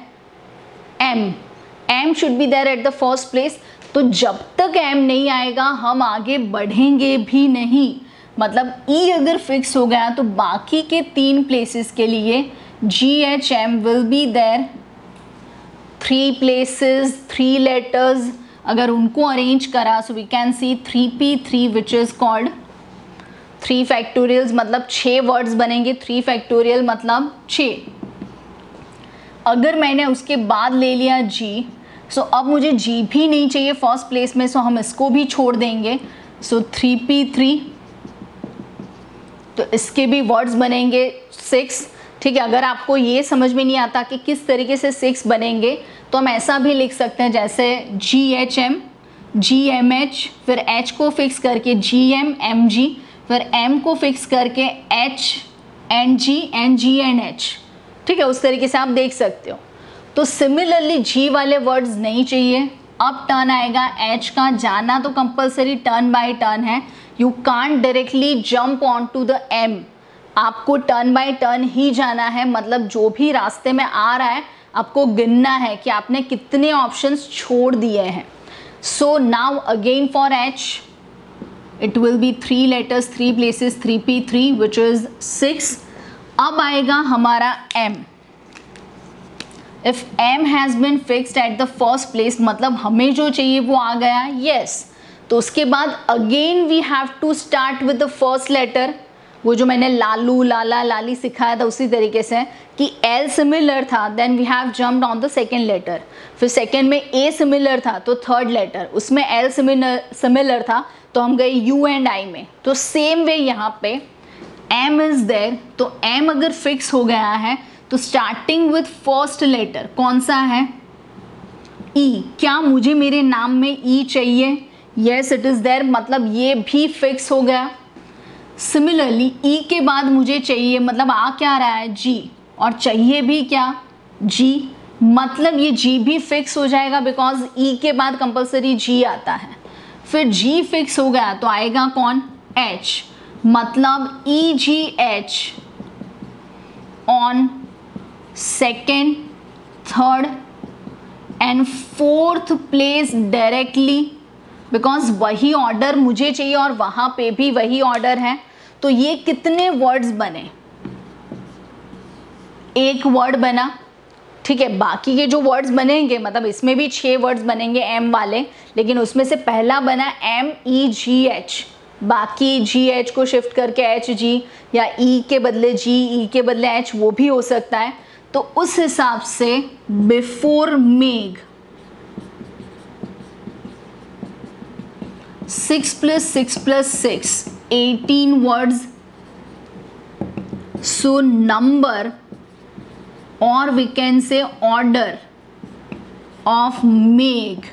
M should be there at the first place. तो जब तक एम नहीं आएगा हम आगे बढ़ेंगे भी नहीं। मतलब ई अगर फिक्स हो गया तो बाकी के 3 प्लेसेस के लिए GHM will be there. 3 places, 3 letters, अगर उनको अरेंज करा so we can see 3P3 which is called 3 factorials, मतलब 6 वर्ड्स बनेंगे। 3 फैक्टोरियल मतलब 6। अगर मैंने उसके बाद ले लिया जी, सो अब मुझे जी भी नहीं चाहिए फर्स्ट प्लेस में, सो हम इसको भी छोड़ देंगे। सो 3P3, तो इसके भी वर्ड्स बनेंगे 6। ठीक है, अगर आपको ये समझ में नहीं आता कि किस तरीके से 6 बनेंगे तो हम ऐसा भी लिख सकते हैं जैसे GHM, GMH, फिर H को फिक्स करके GM, MG, फिर M को फिक्स करके H, NG, NG एंड H। ठीक है, उस तरीके से आप देख सकते हो। तो सिमिलरली G वाले वर्ड्स नहीं चाहिए। अब टर्न आएगा H का, जाना तो कंपलसरी टर्न बाय टर्न है। You can't directly jump on to the M, आपको टर्न बाय टर्न ही जाना है। मतलब जो भी रास्ते में आ रहा है आपको गिनना है कि आपने कितने ऑप्शंस छोड़ दिए हैं। So now again for H it will be 3 letters, 3 places, 3P3 which is 6। अब आएगा हमारा M। If M has been fixed at the first place, मतलब हमें जो चाहिए वो आ गया, yes। तो उसके बाद again we have to start with the first letter। वो जो मैंने लालू, लाला, लाली सिखाया था उसी तरीके से कि L सिमिलर था, then we have jumped on the second letter. फिर सेकेंड में A सिमिलर था तो थर्ड लेटर, उसमें L सिमिलर था तो हम गए U एंड I में। तो सेम वे यहाँ पे M इज देयर। तो M अगर फिक्स हो गया है तो स्टार्टिंग विथ फर्स्ट लेटर कौन सा है? E। क्या मुझे मेरे नाम में E चाहिए? यस इट इज देयर, मतलब ये भी फिक्स हो गया। सिमिलरली E के बाद मुझे चाहिए, मतलब आ क्या रहा है? G, और चाहिए भी क्या? G, मतलब ये G भी फिक्स हो जाएगा बिकॉज E के बाद कंपलसरी G आता है। फिर G फिक्स हो गया तो आएगा कौन? H, मतलब EGH on second, third and fourth place directly, because वही ऑर्डर मुझे चाहिए और वहां पे भी वही ऑर्डर है। तो ये कितने वर्ड्स बने? एक वर्ड बना। ठीक है, बाकी के जो वर्ड्स बनेंगे, मतलब इसमें भी 6 वर्ड्स बनेंगे M वाले, लेकिन उसमें से पहला बना MEGH। बाकी GH को शिफ्ट करके HG, या E के बदले G, E के बदले H, वो भी हो सकता है। तो उस हिसाब से बिफोर मेघ 6 + 6 + 6 18 words। So number, or we can say order of Megh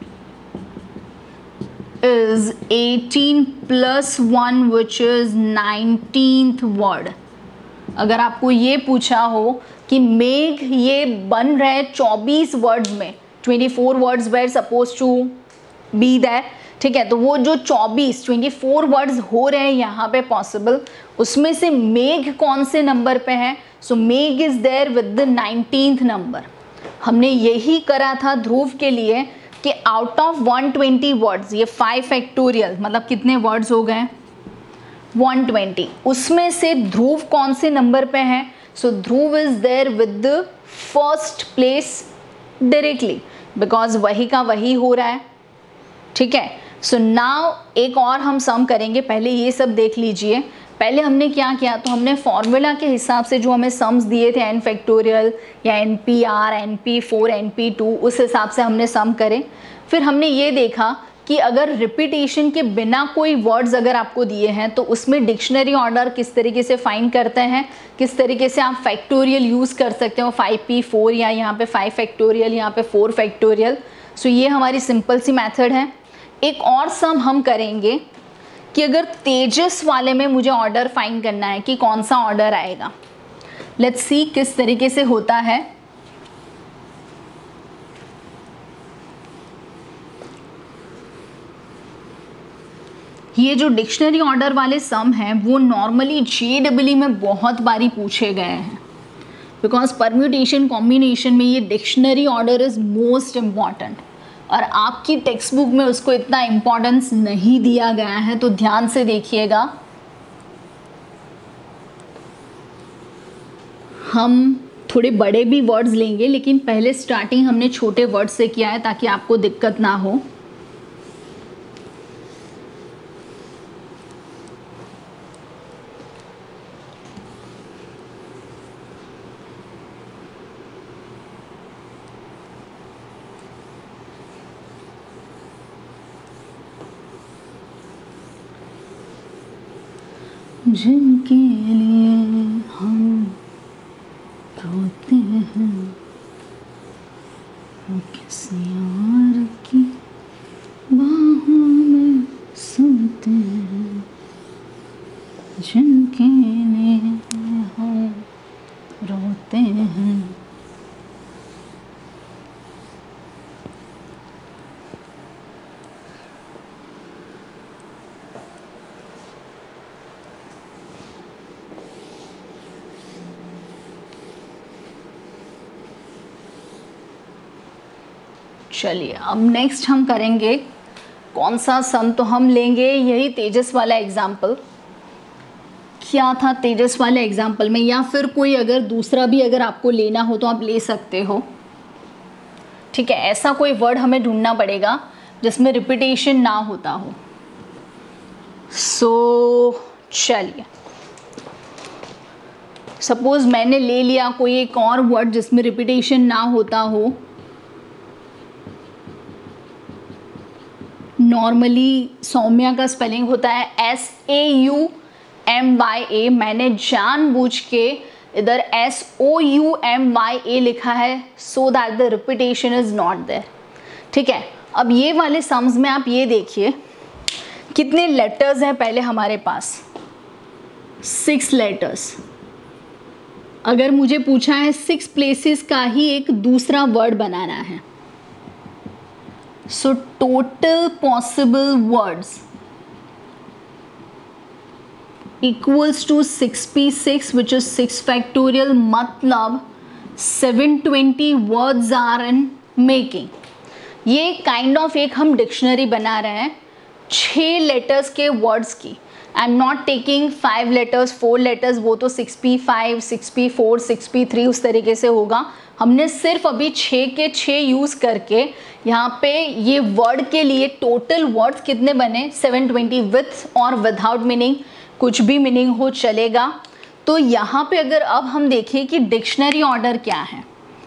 is 18 + 1 which is 19th word। अगर आपको ये पूछा हो कि मेघ ये बन रहे 24 वर्ड्स में, 24 words were suppose to be that, ठीक है, तो वो जो 24 वर्ड्स हो रहे हैं यहाँ पे पॉसिबल, उसमें से मेघ कौन से नंबर पे है? So Megh is there with the 19th number. हमने यही करा था ध्रुव के लिए कि आउट ऑफ 120 वर्ड्स, ये 5 फैक्टोरियल मतलब कितने वर्ड्स हो गए? 120। उसमें से ध्रुव कौन से नंबर पे है? So Dhruv is there with the first place directly, because वही का वही हो रहा है। ठीक है, सो नाउ एक और हम सम करेंगे। पहले ये सब देख लीजिए। पहले हमने क्या किया, तो हमने फॉर्मूला के हिसाब से जो हमें सम्स दिए थे n फैक्टोरियल या NPR, NP4, NP2, उस हिसाब से हमने सम करे। फिर हमने ये देखा कि अगर रिपीटेशन के बिना कोई वर्ड्स अगर आपको दिए हैं तो उसमें डिक्शनरी ऑर्डर किस तरीके से फाइंड करते हैं, किस तरीके से आप फैक्टोरियल यूज़ कर सकते हो, 5P4 या यहाँ पे 5 फैक्टोरियल, यहाँ पे 4 फैक्टोरियल। सो ये हमारी सिंपल सी मेथड है। एक और सम हम करेंगे कि अगर तेजस वाले में मुझे ऑर्डर फाइंड करना है कि कौन सा ऑर्डर आएगा। लेट्स सी किस तरीके से होता है। ये जो डिक्शनरी ऑर्डर वाले सम हैं वो नॉर्मली जेईई में बहुत बारी पूछे गए हैं, बिकॉज परम्यूटेशन कॉम्बिनेशन में ये dictionary order is most important, और आपकी टेक्स्ट बुक में उसको इतना इम्पोर्टेंस नहीं दिया गया है, तो ध्यान से देखिएगा। हम थोड़े बड़े भी वर्ड्स लेंगे, लेकिन पहले स्टार्टिंग हमने छोटे वर्ड्स से किया है ताकि आपको दिक्कत ना हो। जिनके लिए हम रोते हैं वो किसी और की बाहों में सुनते हैं, जिनके लिए हम रोते हैं। चलिए अब नेक्स्ट हम करेंगे कौन सा सम, तो हम लेंगे यही तेजस वाला एग्जाम्पल। क्या था तेजस वाले एग्जाम्पल में, या फिर कोई अगर दूसरा भी अगर आपको लेना हो तो आप ले सकते हो। ठीक है, ऐसा कोई वर्ड हमें ढूंढना पड़ेगा जिसमें रिपीटेशन ना होता हो। चलिए सपोज मैंने ले लिया कोई एक और वर्ड जिसमें रिपीटेशन ना होता हो। नॉर्मली सौम्या का स्पेलिंग होता है SAUMYA, मैंने जानबूझ के इधर SOUMYA लिखा है so that the repetition is not there. ठीक है, अब ये वाले सम्स में आप ये देखिए कितने लेटर्स हैं पहले हमारे पास, 6 लेटर्स। अगर मुझे पूछा है 6 प्लेसेस का ही एक दूसरा वर्ड बनाना है, so total possible words equals to 6p6 which is 6 factorial, मतलब 720 words are in making। ये काइंड ऑफ एक हम डिक्शनरी बना रहे हैं 6 लेटर्स के वर्ड्स की। I am not taking 5 letters 4 letters, वो तो 6p5 6p4 6p3 उस तरीके से होगा। हमने सिर्फ अभी 6 के 6 यूज़ करके यहाँ पे ये वर्ड के लिए टोटल वर्ड्स कितने बने 720, विथ और विदाउट मीनिंग, कुछ भी मीनिंग हो चलेगा। तो यहाँ पे अगर अब हम देखें कि डिक्शनरी ऑर्डर क्या है,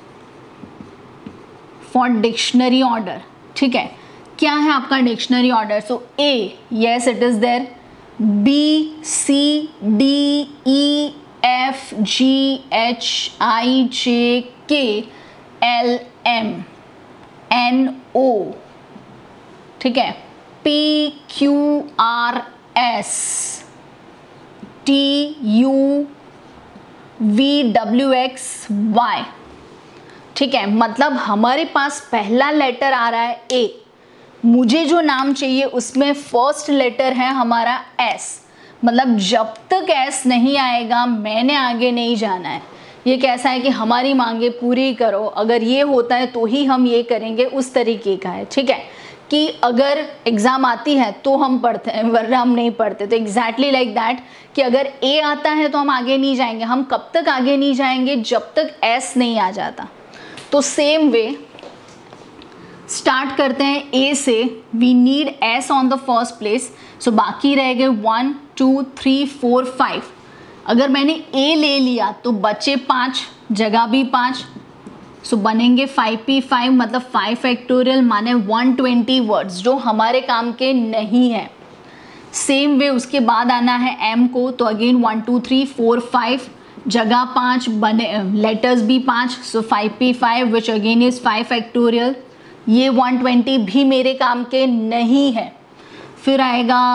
फॉर डिक्शनरी ऑर्डर, ठीक है, क्या है आपका dictionary order. So A, yes it is there, B C D E F G H I J K L M N O, ठीक है, P Q R S T U V W X Y। ठीक है, मतलब हमारे पास पहला letter आ रहा है A, मुझे जो नाम चाहिए उसमें फर्स्ट लेटर है हमारा S, मतलब जब तक S नहीं आएगा मैंने आगे नहीं जाना है। ये कैसा है कि हमारी मांगे पूरी करो, अगर ये होता है तो ही हम ये करेंगे, उस तरीके का है। ठीक है, कि अगर एग्ज़ाम आती है तो हम पढ़ते हैं वरना हम नहीं पढ़ते। तो एग्जैक्टली लाइक दैट कि अगर A आता है तो हम आगे नहीं जाएंगे। हम कब तक आगे नहीं जाएंगे, जब तक S नहीं आ जाता। तो सेम वे स्टार्ट करते हैं A से, we need S on the first place. So बाकी रह गए 1 2 3 4 5। अगर मैंने A ले लिया तो बचे 5, जगह भी 5, सो बनेंगे 5p5, मतलब 5 फैक्टोरियल माने 120 वर्ड्स जो हमारे काम के नहीं है। सेम वे उसके बाद आना है M को, तो अगेन 1 2 3 4 5, जगह 5, बने लेटर्स भी 5, so 5p5 which again is 5 factorial. ये 120 भी मेरे काम के नहीं है। फिर आएगा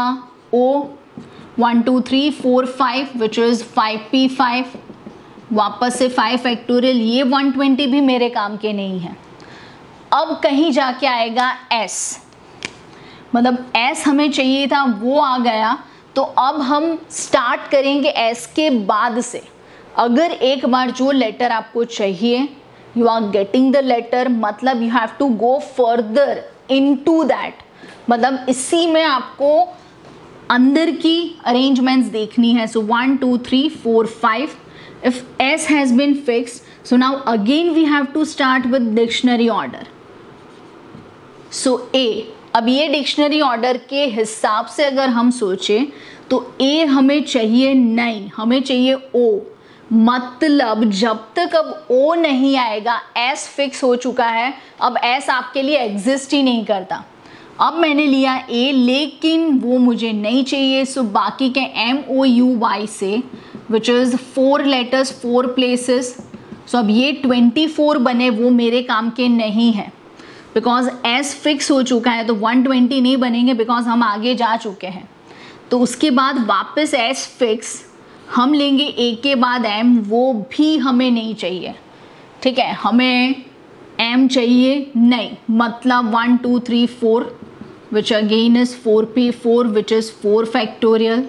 O, 1 2 3 4 5 विच इज़ 5p5, वापस से 5 फैक्टोरियल, ये 120 भी मेरे काम के नहीं है। अब कहीं जाके आएगा S, मतलब S हमें चाहिए था वो आ गया, तो अब हम स्टार्ट करेंगे S के बाद से। अगर एक बार जो लेटर आपको चाहिए, you are getting the letter, मतलब you have to go further into that, मतलब इसी में आपको अंदर की अरेंजमेंट्स देखनी है। सो 1 2 3 4 5, if S has been fixed, so now again we have to start with dictionary order. So A, अब ये डिक्शनरी ऑर्डर के हिसाब से अगर हम सोचें तो A हमें चाहिए नहीं, हमें चाहिए O, मतलब जब तक अब O नहीं आएगा S फिक्स हो चुका है, अब S आपके लिए एग्जिस्ट ही नहीं करता। अब मैंने लिया A, लेकिन वो मुझे नहीं चाहिए, सो बाकी के MOUY से which is 4 letters 4 places, so अब ये 24 बने वो मेरे काम के नहीं है, बिकॉज S फिक्स हो चुका है, तो 120 नहीं बनेंगे बिकॉज हम आगे जा चुके हैं। तो उसके बाद वापस S फिक्स, हम लेंगे A के बाद M, वो भी हमें नहीं चाहिए, ठीक है, हमें M चाहिए नहीं, मतलब 1 2 3 4 which again is 4p4 which is 4 factorial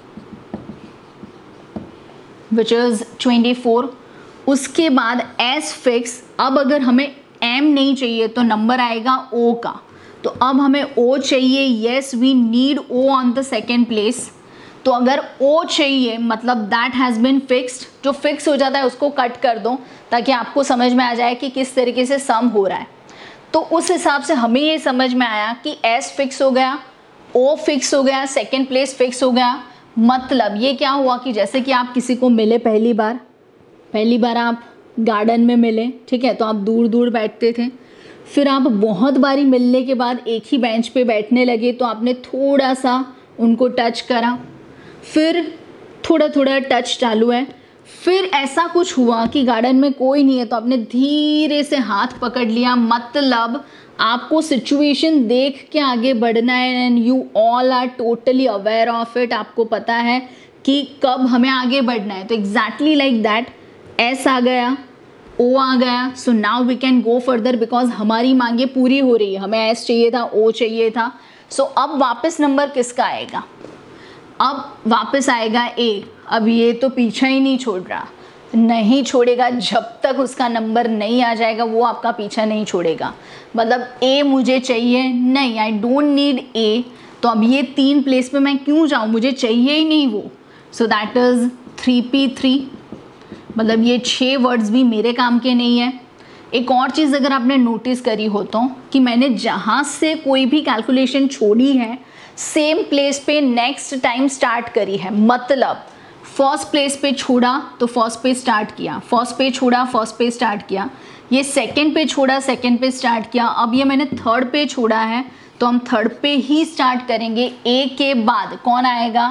which is 24। उसके बाद S फिक्स, अब अगर हमें M नहीं चाहिए तो नंबर आएगा O का, तो अब हमें O चाहिए, yes we need O on the second place. तो अगर O चाहिए मतलब दैट हैज़ बिन फिक्स्ड, जो फिक्स हो जाता है उसको कट कर दो ताकि आपको समझ में आ जाए कि किस तरीके से सम हो रहा है। तो उस हिसाब से हमें ये समझ में आया कि S फिक्स हो गया, O फिक्स हो गया, सेकेंड प्लेस फिक्स हो गया, मतलब ये क्या हुआ कि जैसे कि आप किसी को मिले पहली बार आप गार्डन में मिले, ठीक है, तो आप दूर दूर बैठते थे, फिर आप बहुत बारी मिलने के बाद एक ही बेंच पे बैठने लगे, तो आपने थोड़ा सा उनको टच करा, फिर थोड़ा थोड़ा टच चालू है, फिर ऐसा कुछ हुआ कि गार्डन में कोई नहीं है तो आपने धीरे से हाथ पकड़ लिया, मतलब आपको सिचुएशन देख के आगे बढ़ना है and you all are totally aware of it, आपको पता है कि कब हमें आगे बढ़ना है। तो एग्जैक्टली लाइक दैट S आ गया, O आ गया, so now we can go further because हमारी मांगे पूरी हो रही है, हमें S चाहिए था, O चाहिए था। सो अब वापस नंबर किसका आएगा, अब वापस आएगा A। अब ये तो पीछा ही नहीं छोड़ रहा, नहीं छोड़ेगा जब तक उसका नंबर नहीं आ जाएगा, वो आपका पीछा नहीं छोड़ेगा, मतलब A मुझे चाहिए नहीं, आई डोंट नीड A, तो अब ये 3 प्लेस पे मैं क्यों जाऊँ, मुझे चाहिए ही नहीं वो, सो दैट इज़ 3p3, मतलब ये 6 वर्ड्स भी मेरे काम के नहीं है। एक और चीज़ अगर आपने नोटिस करी हो तो कि मैंने जहाँ से कोई भी कैलकुलेशन छोड़ी है सेम प्लेस पे नेक्स्ट टाइम स्टार्ट करी है, मतलब फर्स्ट प्लेस पे छोड़ा तो फर्स्ट पे स्टार्ट किया, फर्स्ट पे छोड़ा फर्स्ट पे स्टार्ट किया, ये सेकंड पे छोड़ा सेकंड पे स्टार्ट किया, अब ये मैंने थर्ड पे छोड़ा है तो हम थर्ड पे ही स्टार्ट करेंगे। A के बाद कौन आएगा,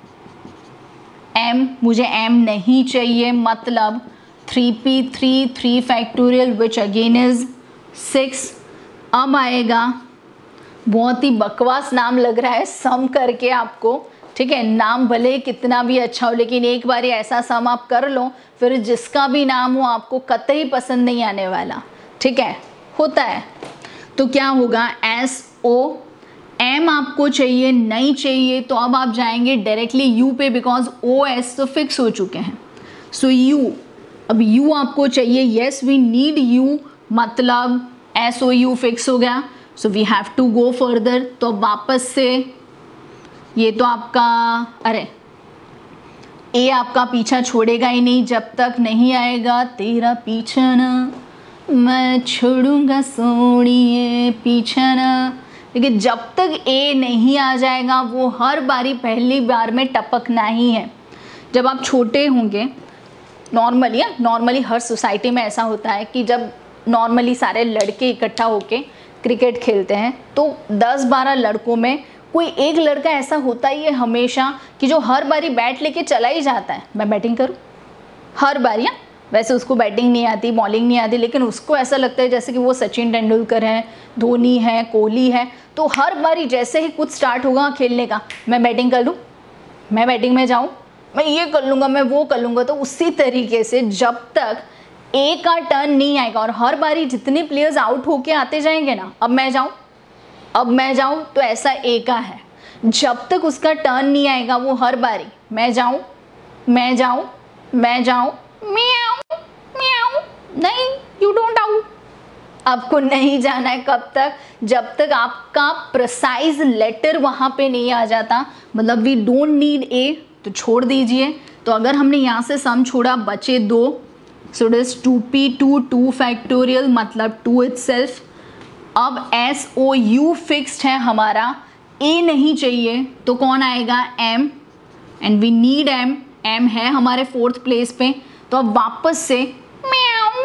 M, मुझे M नहीं चाहिए, मतलब 3p3 3 factorial which again is 6। अब आएगा, बहुत ही बकवास नाम लग रहा है सम करके आपको, ठीक है, नाम भले कितना भी अच्छा हो लेकिन एक बार ऐसा सम आप कर लो फिर जिसका भी नाम हो आपको कतई पसंद नहीं आने वाला, ठीक है, होता है। तो क्या होगा, SO, M आपको चाहिए नहीं चाहिए, तो अब आप जाएंगे डायरेक्टली U पे बिकॉज OS तो फिक्स हो चुके हैं। सो U, अब U आपको चाहिए, येस वी नीड U, मतलब SOU फिक्स हो गया, so we have to go further. तो वापस से ये तो आपका, अरे A आपका पीछा छोड़ेगा ही नहीं जब तक नहीं आएगा तेरा पीछा ना मैं छोड़ूंगा सोनिए पीछा ना, लेकिन जब तक A नहीं आ जाएगा वो हर बारी पहली बार में टपकना ही है। जब आप छोटे होंगे नॉर्मली हर सोसाइटी में ऐसा होता है कि जब नॉर्मली सारे लड़के इकट्ठा होके क्रिकेट खेलते हैं तो 10-12 लड़कों में कोई एक लड़का ऐसा होता ही है हमेशा कि जो हर बारी बैट लेके चला ही जाता है, मैं बैटिंग करूं हर बारी, वैसे उसको बैटिंग नहीं आती, बॉलिंग नहीं आती, लेकिन उसको ऐसा लगता है जैसे कि वो सचिन तेंदुलकर है, धोनी है, कोहली है। तो हर बारी जैसे ही कुछ स्टार्ट होगा खेलने का, मैं बैटिंग कर लूँ, मैं बैटिंग में जाऊँ, मैं ये कर लूँगा, मैं वो कर लूँगा। तो उसी तरीके से जब तक ए का टर्न नहीं आएगा और हर बारी जितने प्लेयर्स आउट होके आते जाएंगे ना, अब मैं जाऊँ, अब मैं जाऊँ, तो ऐसा ए का है, जब तक उसका टर्न नहीं आएगा वो हर बारी मैं जाऊँ, मैं जाऊँ, मैं जाऊँ, म्याऊं म्याऊं, नहीं यू डोंट आउट, आपको नहीं जाना है। कब तक? जब तक आपका प्रिसाइज लेटर वहां पे नहीं आ जाता, मतलब वी डोंट नीड ए, तो छोड़ दीजिए। तो अगर हमने यहाँ से सम छोड़ा, बचे 2, सो इट इज 2p2 2 फैक्टोरियल मतलब 2 इटसेल्फ। अब SOU फिक्स्ड है हमारा, ए नहीं चाहिए तो कौन आएगा? m, and we need m, m है हमारे 4th प्लेस पे। तो अब वापस से म्याऊं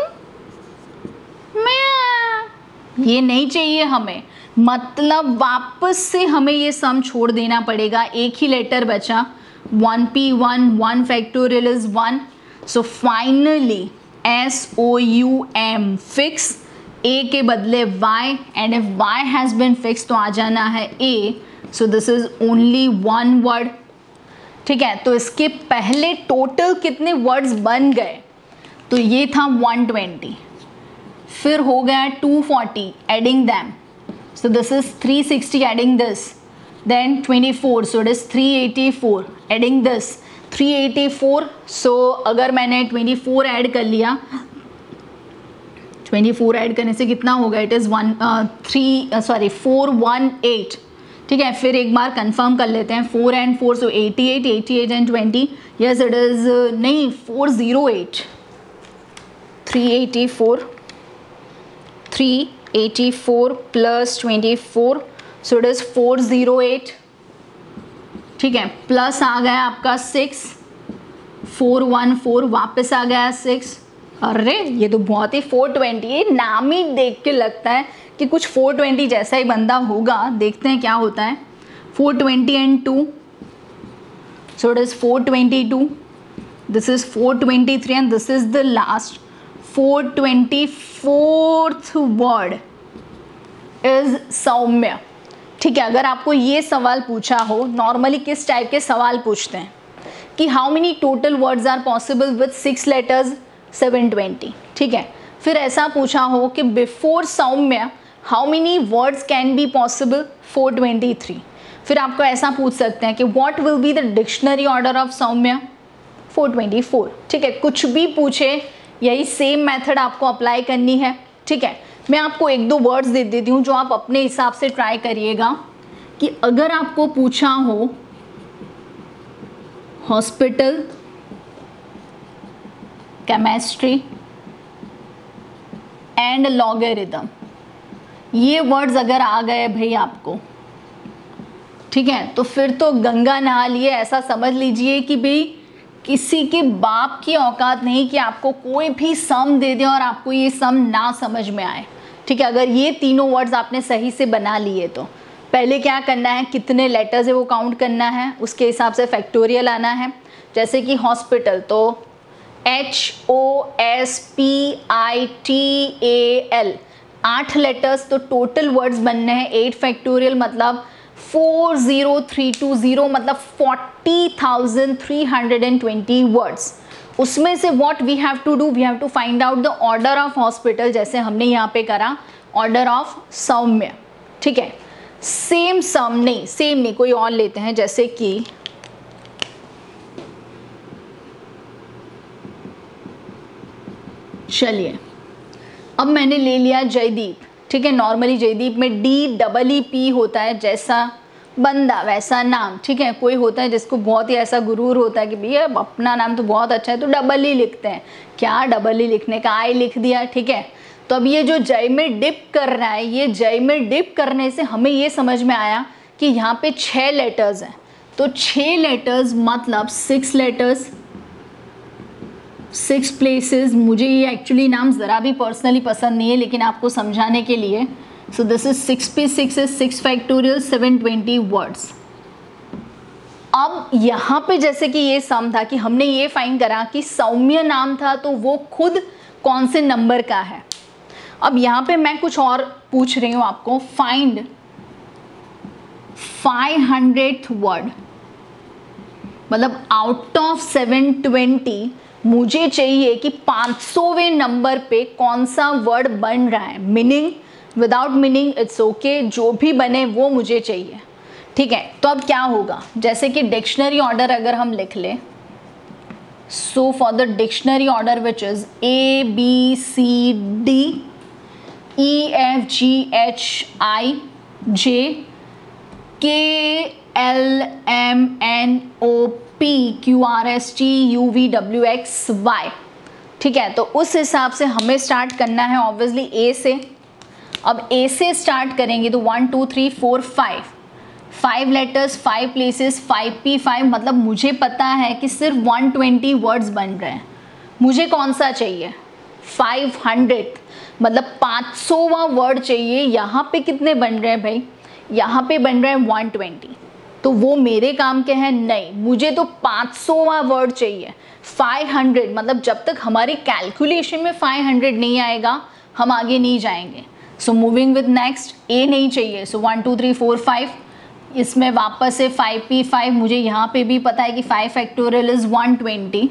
म्याऊं, ये नहीं चाहिए हमें, मतलब वापस से हमें ये सम छोड़ देना पड़ेगा। एक ही लेटर बचा, 1p1 1 factorial is 1, so finally SOUM fix, a के बदले y, and if y has been fix तो आ जाना है a, so this is only 1 word. ठीक है, तो इसके पहले टोटल कितने वर्ड्स बन गए? तो ये था 120, फिर हो गया 240 adding them, so this is 360 adding this, then 24, so it is 384 adding this 384। So अगर मैंने 24 ऐड कर लिया, 24 ऐड करने से कितना होगा? It is 418। ठीक है, फिर एक बार कंफर्म कर लेते हैं, 4 and 4 so 88, 88 and 20, yes it is, नहीं 408, 384 प्लस 24, सो इट इज़ 408। ठीक है, प्लस आ गया आपका 6, 414 वापस आ गया 6। अरे ये तो बहुत ही 420, ये नाम ही देख के लगता है कि कुछ 420 जैसा ही बंदा होगा। देखते हैं क्या होता है। 420 and 2, so it is 422, this is 423 and this is the last 424th word is सौम्य। ठीक है, अगर आपको ये सवाल पूछा हो, नॉर्मली किस टाइप के सवाल पूछते हैं कि how many total words are possible with 6 letters, 720। ठीक है, फिर ऐसा पूछा हो कि before Soumya how many words can be possible, 423। फिर आपको ऐसा पूछ सकते हैं कि what will be the dictionary order of Soumya, 424। ठीक है, कुछ भी पूछे यही सेम मेथड आपको अप्लाई करनी है। ठीक है, मैं आपको 1-2 वर्ड्स दे देती हूँ जो आप अपने हिसाब से ट्राई करिएगा कि अगर आपको पूछा हो हॉस्पिटल, केमिस्ट्री एंड लॉगरिथम, ये वर्ड्स अगर आ गए भाई आपको, ठीक है, तो फिर तो गंगा नहा लिए, ऐसा समझ लीजिए कि भाई किसी के बाप की औकात नहीं कि आपको कोई भी सम दे दे और आपको ये सम ना समझ में आए। ठीक है, अगर ये तीनों वर्ड्स आपने सही से बना लिए तो पहले क्या करना है, कितने लेटर्स है वो काउंट करना है, उसके हिसाब से फैक्टोरियल आना है। जैसे कि हॉस्पिटल तो HOSPITAL 8 लेटर्स, तो टोटल वर्ड्स बनने हैं 8 फैक्टोरियल मतलब 40320 मतलब 40,320 वर्ड्स। उसमें से what we have to do, we have to find out the order of hospital, जैसे हमने यहाँ पे करा ऑर्डर ऑफ सौम्य। ठीक है, सेम सम नहीं, सेम नहीं, कोई और लेते हैं, जैसे कि चलिए अब मैंने ले लिया जयदीप। ठीक है, नॉर्मली जयदीप में DEEP होता है, जैसा बंदा वैसा नाम। ठीक है, कोई होता है जिसको बहुत ही ऐसा गुरूर होता है कि भैया अपना नाम तो बहुत अच्छा है तो डबल ही लिखते हैं, क्या डबल ही लिखने का, आई लिख दिया। ठीक है, तो अब ये जो जय में डिप कर रहा है, ये जय में डिप करने से हमें ये समझ में आया कि यहाँ पे 6 लेटर्स हैं, तो 6 लेटर्स मतलब 6 लेटर्स 6 प्लेसेस। मुझे ये एक्चुअली नाम ज़रा भी पर्सनली पसंद नहीं है, लेकिन आपको समझाने के लिए, so this is 6p6 is 6 factorial 720 words. अब यहाँ पे जैसे कि ये सम था कि हमने ये फाइंड करा कि सौम्य नाम था तो वो खुद कौन से नंबर का है। अब यहाँ पे मैं कुछ और पूछ रही हूँ आपको, फाइंड 500th वर्ड, मतलब आउट ऑफ 720 मुझे चाहिए कि 500वें नंबर पे कौन सा वर्ड बन रहा है। Meaning, without meaning it's okay, जो भी बने वो मुझे चाहिए। ठीक है, तो अब क्या होगा, जैसे कि डिक्शनरी ऑर्डर अगर हम लिख ले, so for the dictionary order which is ABCD EFGHI J KLMNOP QRST UVWXY। ठीक है, तो उस हिसाब से हमें स्टार्ट करना है ऑब्वियसली A से। अब A से स्टार्ट करेंगे तो 1 2 3 4 5 लेटर्स, 5 प्लेसेस, 5P5, मतलब मुझे पता है कि सिर्फ 120 वर्ड्स बन रहे हैं। मुझे कौन सा चाहिए, 500, मतलब 500वां वर्ड चाहिए। यहाँ पे कितने बन रहे हैं भाई, यहाँ पे बन रहे हैं 120, तो वो मेरे काम के हैं नहीं, मुझे तो 500वां वर्ड चाहिए। 500 मतलब जब तक हमारी कैलकुलेशन में 500 नहीं आएगा हम आगे नहीं जाएंगे। So moving with next, A नहीं चाहिए, सो 1 2 3 4 5, इसमें वापस से 5P5, मुझे यहाँ पे भी पता है कि 5 factorial is 120।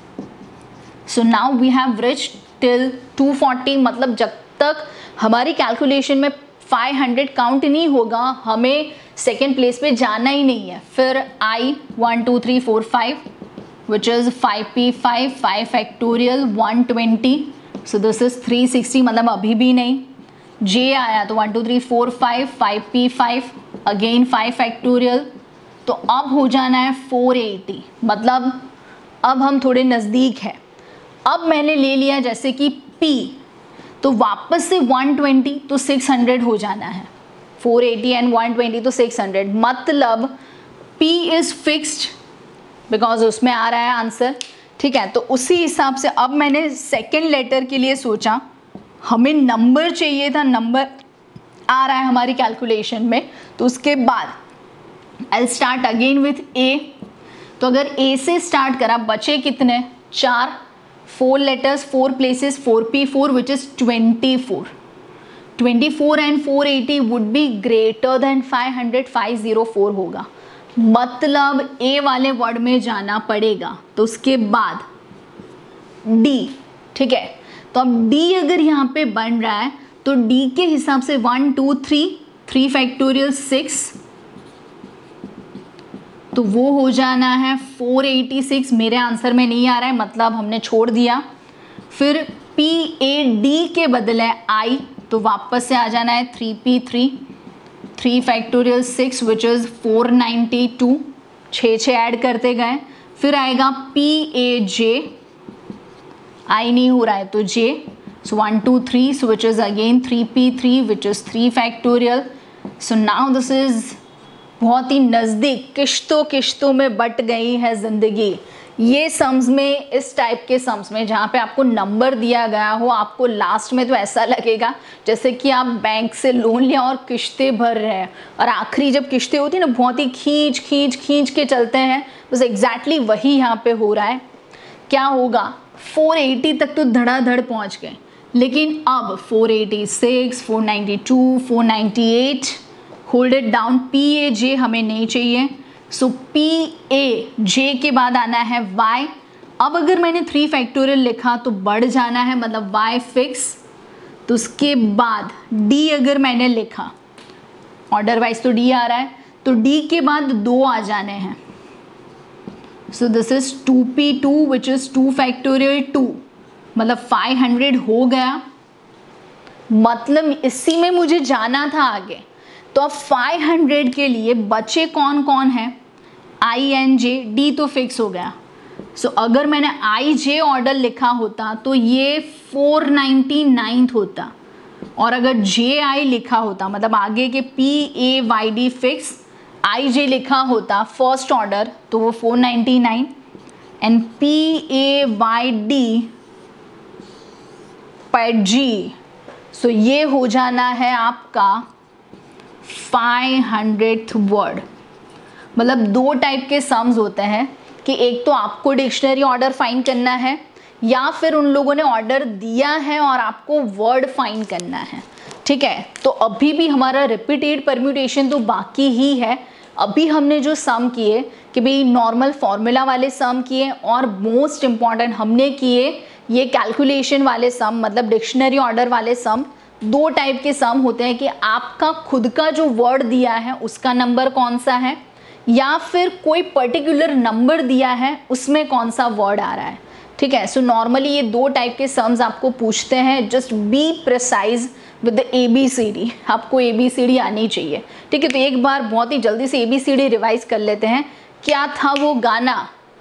So now we have reached till 240, मतलब जब तक हमारी कैलकुलेशन में 500 काउंट नहीं होगा हमें सेकेंड प्लेस पे जाना ही नहीं है। फिर I 1 2 3 4 5 which is 5P5, 5 factorial 120, so this is 360, मतलब अभी भी नहीं। J आया तो 1 2 3 4 5, 5P5 अगेन 5 फैक्टोरियल, तो अब हो जाना है 480, मतलब अब हम थोड़े नज़दीक हैं। अब मैंने ले लिया जैसे कि P, तो वापस से 120 तो 600 हो जाना है, 480 एंड 120 तो 600, मतलब P इज़ फिक्स्ड बिकॉज उसमें आ रहा है आंसर। ठीक है, तो उसी हिसाब से अब मैंने सेकेंड लेटर के लिए सोचा, हमें नंबर चाहिए था, नंबर आ रहा है हमारी कैलकुलेशन में, तो उसके बाद I start again with A। तो अगर A से स्टार्ट करा, बचे कितने, 4, 4 letters, 4 places, 4P4 which is 24 and 480 would be greater than 500, 504 होगा, मतलब A वाले वर्ड में जाना पड़ेगा। तो उसके बाद D। ठीक है, तो अब D अगर यहाँ पे बन रहा है तो D के हिसाब से 1 2 3 फैक्टोरियल 6, तो वो हो जाना है 486, मेरे आंसर में नहीं आ रहा है मतलब हमने छोड़ दिया। फिर PAD के बदले I, तो वापस से आ जाना है 3P3, 3 factorial 6 which is 492, 6 add करते गए। फिर आएगा PAJ, I नहीं हो रहा है तो J, so 1 2 3, so which is again 3P3 which is 3 factorial। so now this is बहुत ही नज़दीक, किश्तों किश्तों में बट गई है ज़िंदगी। ये सम्स में, इस टाइप के सम्स में जहाँ पे आपको नंबर दिया गया हो, आपको लास्ट में तो ऐसा लगेगा जैसे कि आप बैंक से लोन लिया और किश्तें भर रहे हैं, और आखिरी जब किश्तें होती है ना बहुत ही खींच खींच खींच के चलते हैं, बस एग्जैक्टली वही यहाँ पे हो रहा है। क्या होगा, 480 तक तो धड़ाधड़ पहुँच गए, लेकिन अब 486, 492, 498, होल्ड इट डाउन। PAJ हमें नहीं चाहिए, सो PAJ के बाद आना है Y। अब अगर मैंने 3 फैक्टोरियल लिखा तो बढ़ जाना है, मतलब Y फिक्स। तो उसके बाद D अगर मैंने लिखा, ऑर्डर वाइज तो D आ रहा है, तो D के बाद 2 आ जाने हैं, so this is 2P2 which is 2 factorial 2, मतलब 500 हो गया, मतलब इसी में मुझे जाना था आगे। तो अब 500 के लिए बचे कौन कौन है, I N J, D तो फिक्स हो गया। सो अगर मैंने IJ ऑर्डर लिखा होता तो ये 499 होता, और अगर JI लिखा होता मतलब आगे के PAYD फिक्स, IJ लिखा होता फर्स्ट ऑर्डर तो वो 499, एंड PAYD पर G, सो ये हो जाना है आपका 500th वर्ड। मतलब दो टाइप के सम्स होते हैं कि एक तो आपको डिक्शनरी ऑर्डर फाइंड करना है या फिर उन लोगों ने ऑर्डर दिया है और आपको वर्ड फाइंड करना है। ठीक है, तो अभी भी हमारा रिपीटेड परम्यूटेशन तो बाकी ही है। अभी हमने जो सम किए कि भाई नॉर्मल फॉर्मूला वाले सम किए और मोस्ट इम्पॉर्टेंट हमने किए ये कैलकुलेशन वाले सम, मतलब डिक्शनरी ऑर्डर वाले सम। दो टाइप के सम होते हैं कि आपका खुद का जो वर्ड दिया है उसका नंबर कौन सा है या फिर कोई पर्टिकुलर नंबर दिया है उसमें कौन सा वर्ड आ रहा है। ठीक है, सो नॉर्मली ये दो टाइप के सम्स आपको पूछते हैं। Just be precise with the ABCD, आपको ABCD आनी चाहिए। ठीक है, तो एक बार बहुत ही जल्दी से ABCD रिवाइज कर लेते हैं। क्या था वो गाना?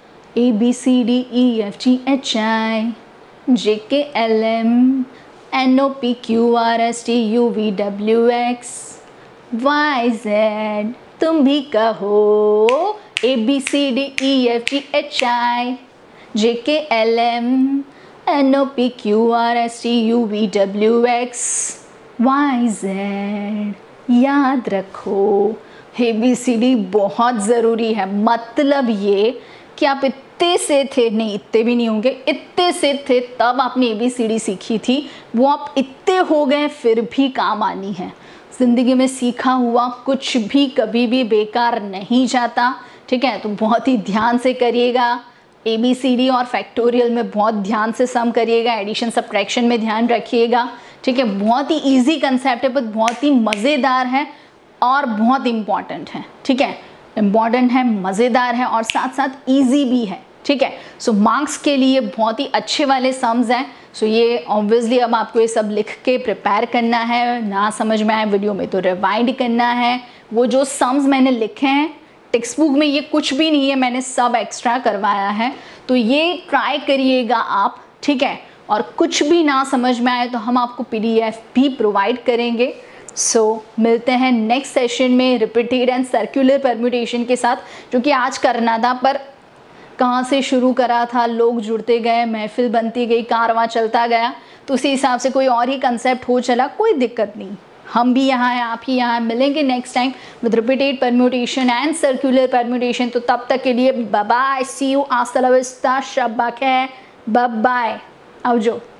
ABCDEFGHI JKLM NOPQRSTUVWX YZ, तुम भी कहो ABCDEFGHI JKLM NOPQRSTUVWX YZ, याद रखो ABCD बहुत ज़रूरी है। मतलब ये कि आप इतने से थे, नहीं इतने भी नहीं होंगे, इतने से थे तब आपने ABCD सीखी थी, वो आप इतने हो गए फिर भी काम आनी है। ज़िंदगी में सीखा हुआ कुछ भी कभी भी बेकार नहीं जाता। ठीक है, तो बहुत ही ध्यान से करिएगा। ABCD और फैक्टोरियल में बहुत ध्यान से सम करिएगा, एडिशन सब्ट्रैक्शन में ध्यान रखिएगा। ठीक है, बहुत ही इजी कंसेप्ट है पर बहुत ही मज़ेदार है और बहुत इम्पॉर्टेंट है। ठीक है, इम्पॉर्टेंट है, मज़ेदार है और साथ साथ इजी भी है। ठीक है, सो मार्क्स के लिए बहुत ही अच्छे वाले सम्स हैं। सो ये ऑब्वियसली अब आपको ये सब लिख के प्रिपेयर करना है। ना समझ में आए वीडियो में तो रिवाइंड करना है। वो जो सम्स मैंने लिखे हैं टेक्स्ट बुक में ये कुछ भी नहीं है, मैंने सब एक्स्ट्रा करवाया है, तो ये ट्राई करिएगा आप। ठीक है, और कुछ भी ना समझ में आए तो हम आपको PDF भी प्रोवाइड करेंगे। सो मिलते हैं नेक्स्ट सेशन में रिपीटेड एंड सर्कुलर परम्यूटेशन के साथ, जो कि आज करना था पर कहाँ से शुरू करा था, लोग जुड़ते गए, महफिल बनती गई, कारवां चलता गया, तो उसी हिसाब से कोई और ही कंसेप्ट हो चला। कोई दिक्कत नहीं, हम भी यहाँ हैं, आप ही यहाँ हैं। मिलेंगे next time with repeated permutation and circular permutation. तो तब तक के लिए बाय बाय, सी यू, हasta la vista, शब बखैर, बाय बाय, आओ जो।